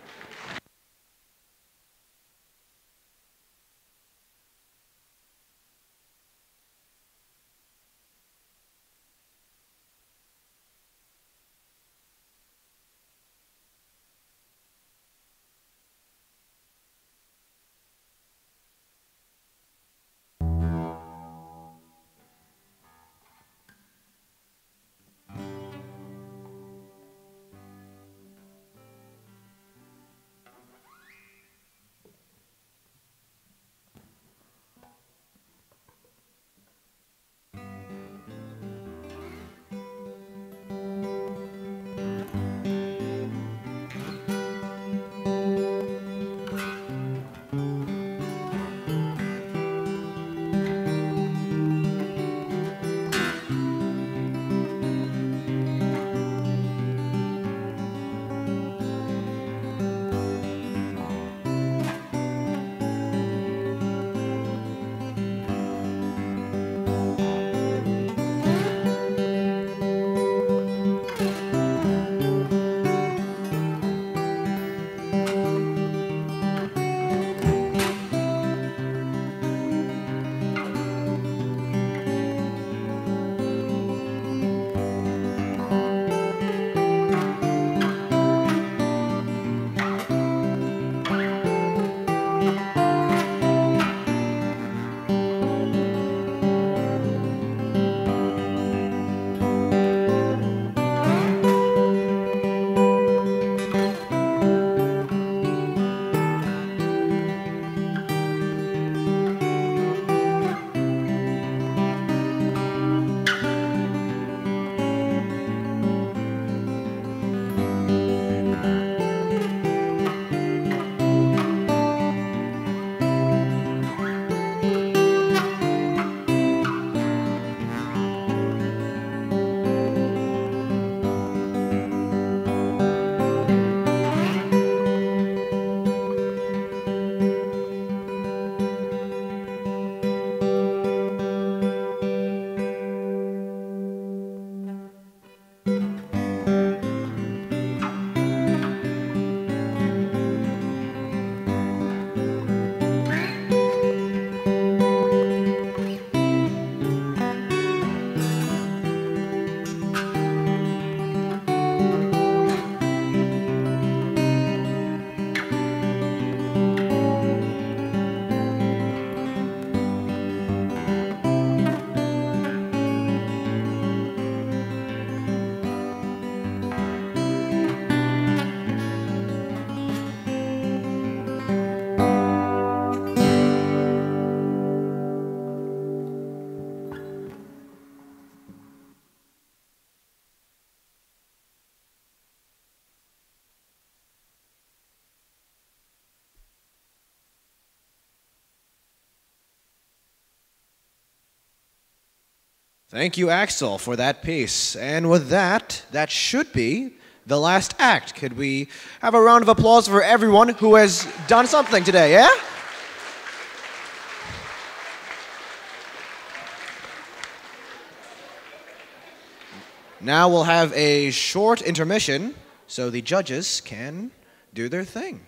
Thank you, Axel, for that piece. And with that, that should be the last act. Could we have a round of applause for everyone who has done something today, yeah? Now we'll have a short intermission so the judges can do their thing.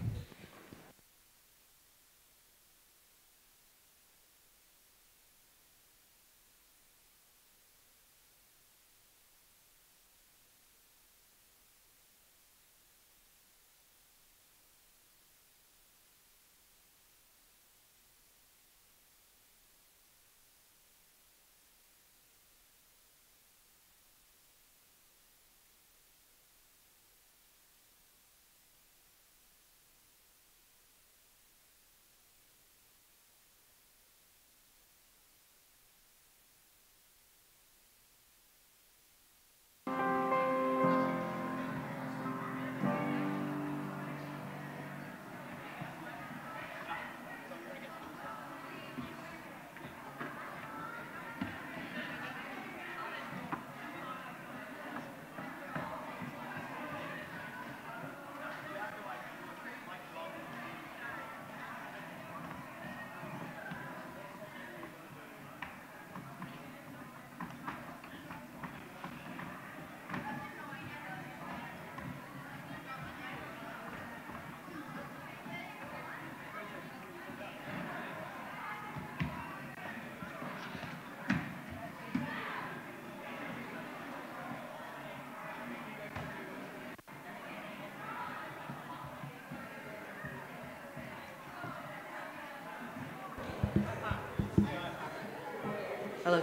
Hello.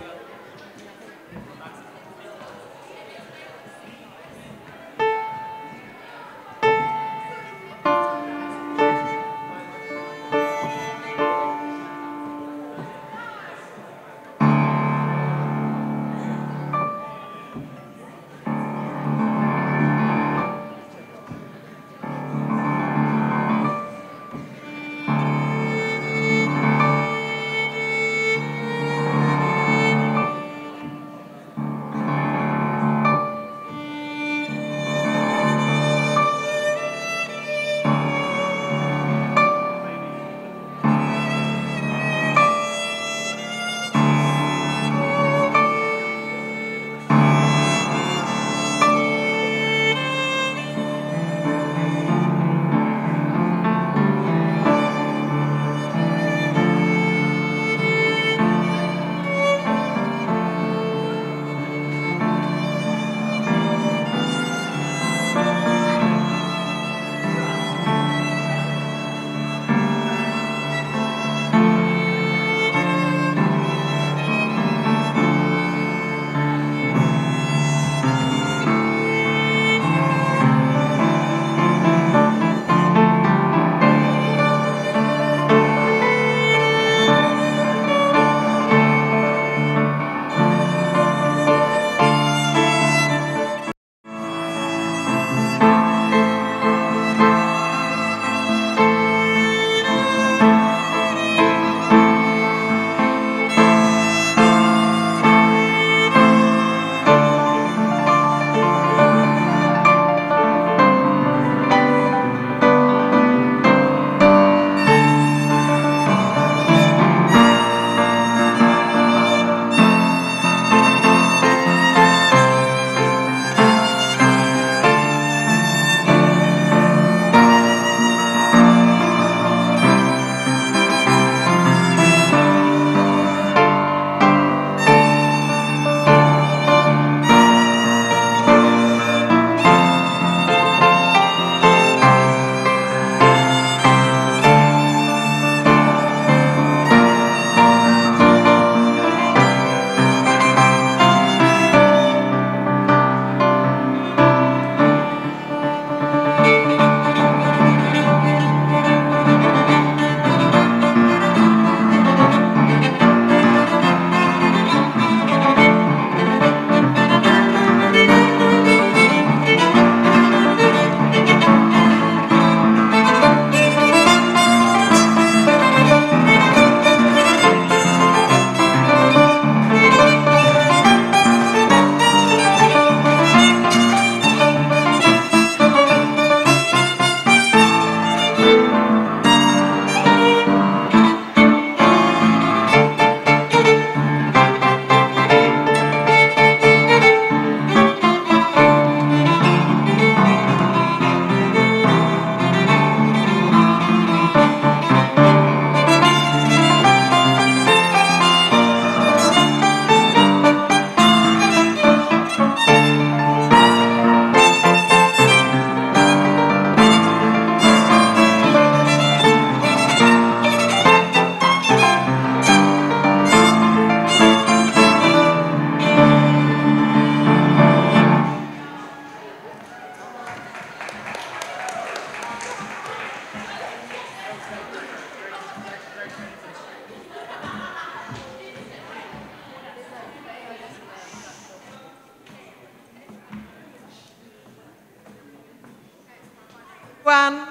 Everyone,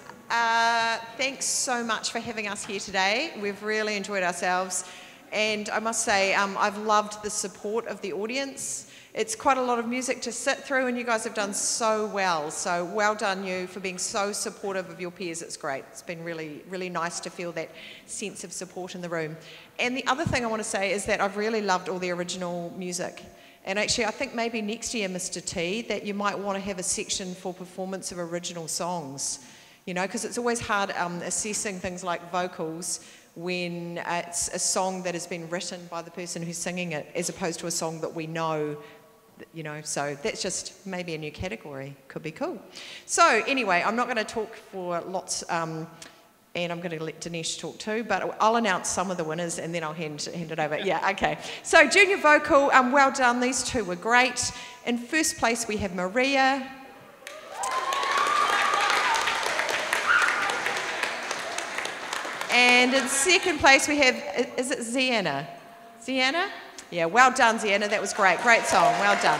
thanks so much for having us here today. We've really enjoyed ourselves, and I must say I've loved the support of the audience. It's quite a lot of music to sit through, and you guys have done so well. So well done you for being so supportive of your peers. It's great. It's been really, really nice to feel that sense of support in the room. And the other thing I want to say is that I've really loved all the original music. And actually, I think maybe next year, Mr. T, that you might want to have a section for performance of original songs, you know, because it's always hard assessing things like vocals when it's a song that has been written by the person who's singing it, as opposed to a song that we know, you know, so that's just maybe a new category. Could be cool. So anyway, I'm not going to talk for lots And I'm going to let Dinesh talk too, but I'll announce some of the winners and then I'll hand it over. Yeah, okay. So junior vocal, well done. These two were great. In first place, we have Maria. And in second place, we have, is it Ziana? Ziana? Yeah, well done, Ziana. That was great. Great song. Well done.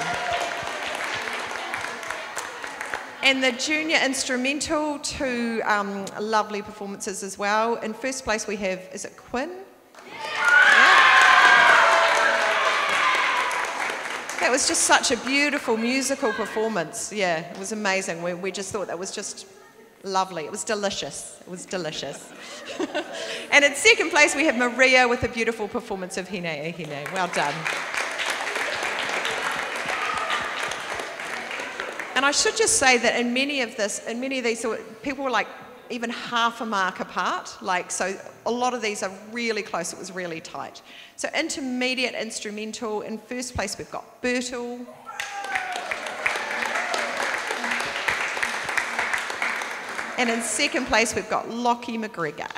And the junior instrumental, two lovely performances as well. In first place we have, is it Quinn? Yeah. That was just such a beautiful musical performance. Yeah, it was amazing. We just thought that was just lovely. It was delicious. It was delicious. And in second place we have Maria with a beautiful performance of Hine e Hine. Well done. And I should just say that in many of these, people were like even half a mark apart. Like, so a lot of these are really close. It was really tight. So intermediate instrumental, in first place we've got Bertel. And in second place we've got Lockie McGregor.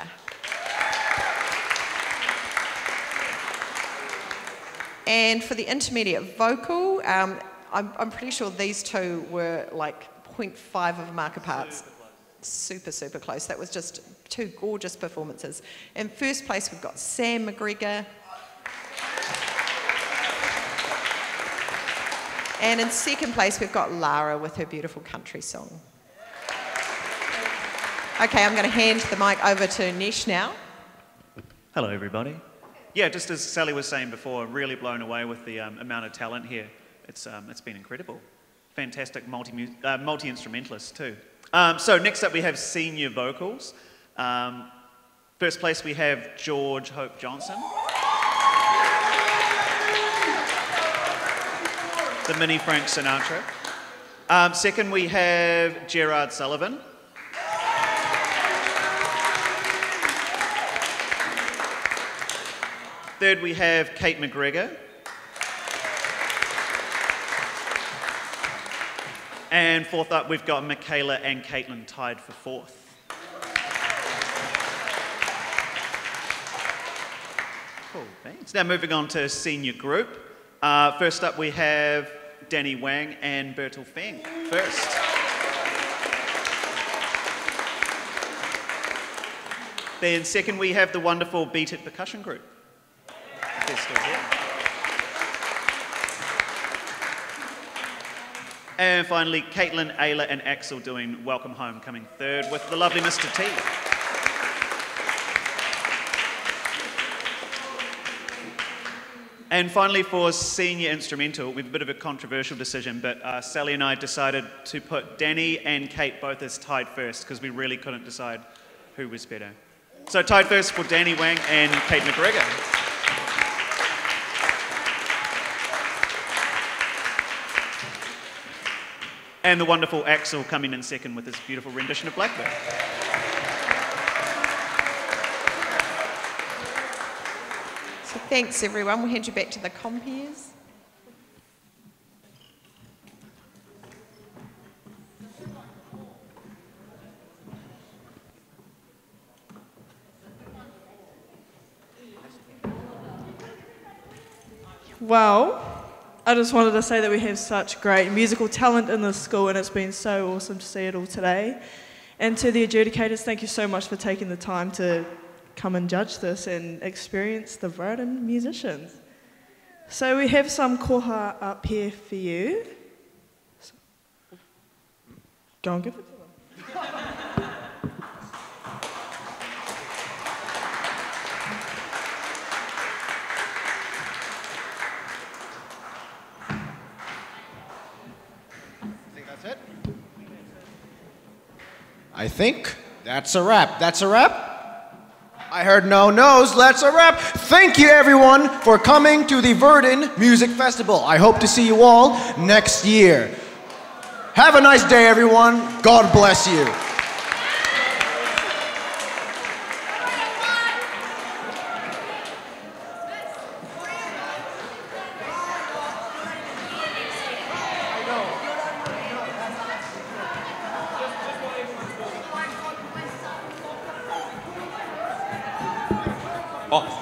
And for the intermediate vocal, I'm pretty sure these two were like 0.5 of a mark apart. Super, super close. That was just two gorgeous performances. In first place, we've got Sam McGregor. And in second place, we've got Lara with her beautiful country song. Okay, I'm going to hand the mic over to Nesh now. Hello, everybody. Yeah, just as Sally was saying before, really blown away with the amount of talent here. It's been incredible. Fantastic multi-instrumentalists too. So next up we have senior vocals. First place we have George Hope Johnson. The mini Frank Sinatra. Second we have Gerard Sullivan. Third we have Kate McGregor. And fourth up, we've got Michaela and Caitlin tied for fourth. Cool, thanks. Now moving on to senior group. First up, we have Danny Wang and Bertel Feng first. Then second, we have the wonderful Beat It percussion group. If they're still here. And finally, Caitlin, Ayla and Axel doing Welcome Home, coming third with the lovely Mr. T. And finally for senior instrumental, we have a bit of a controversial decision, but Sally and I decided to put Danny and Kate both as tied first because we really couldn't decide who was better. So tied first for Danny Wang and Kate McGregor. And the wonderful Axel coming in second with his beautiful rendition of Blackbird. So thanks everyone. We'll hand you back to the compeers. Well, I just wanted to say that we have such great musical talent in this school and it's been so awesome to see it all today. And to the adjudicators, thank you so much for taking the time to come and judge this and experience the Verdon musicians. So we have some koha up here for you. Go and give it to them. I think that's a wrap. That's a wrap? I heard no no's. That's a wrap. Thank you, everyone, for coming to the Verdon Music Festival. I hope to see you all next year. Have a nice day, everyone. God bless you. off.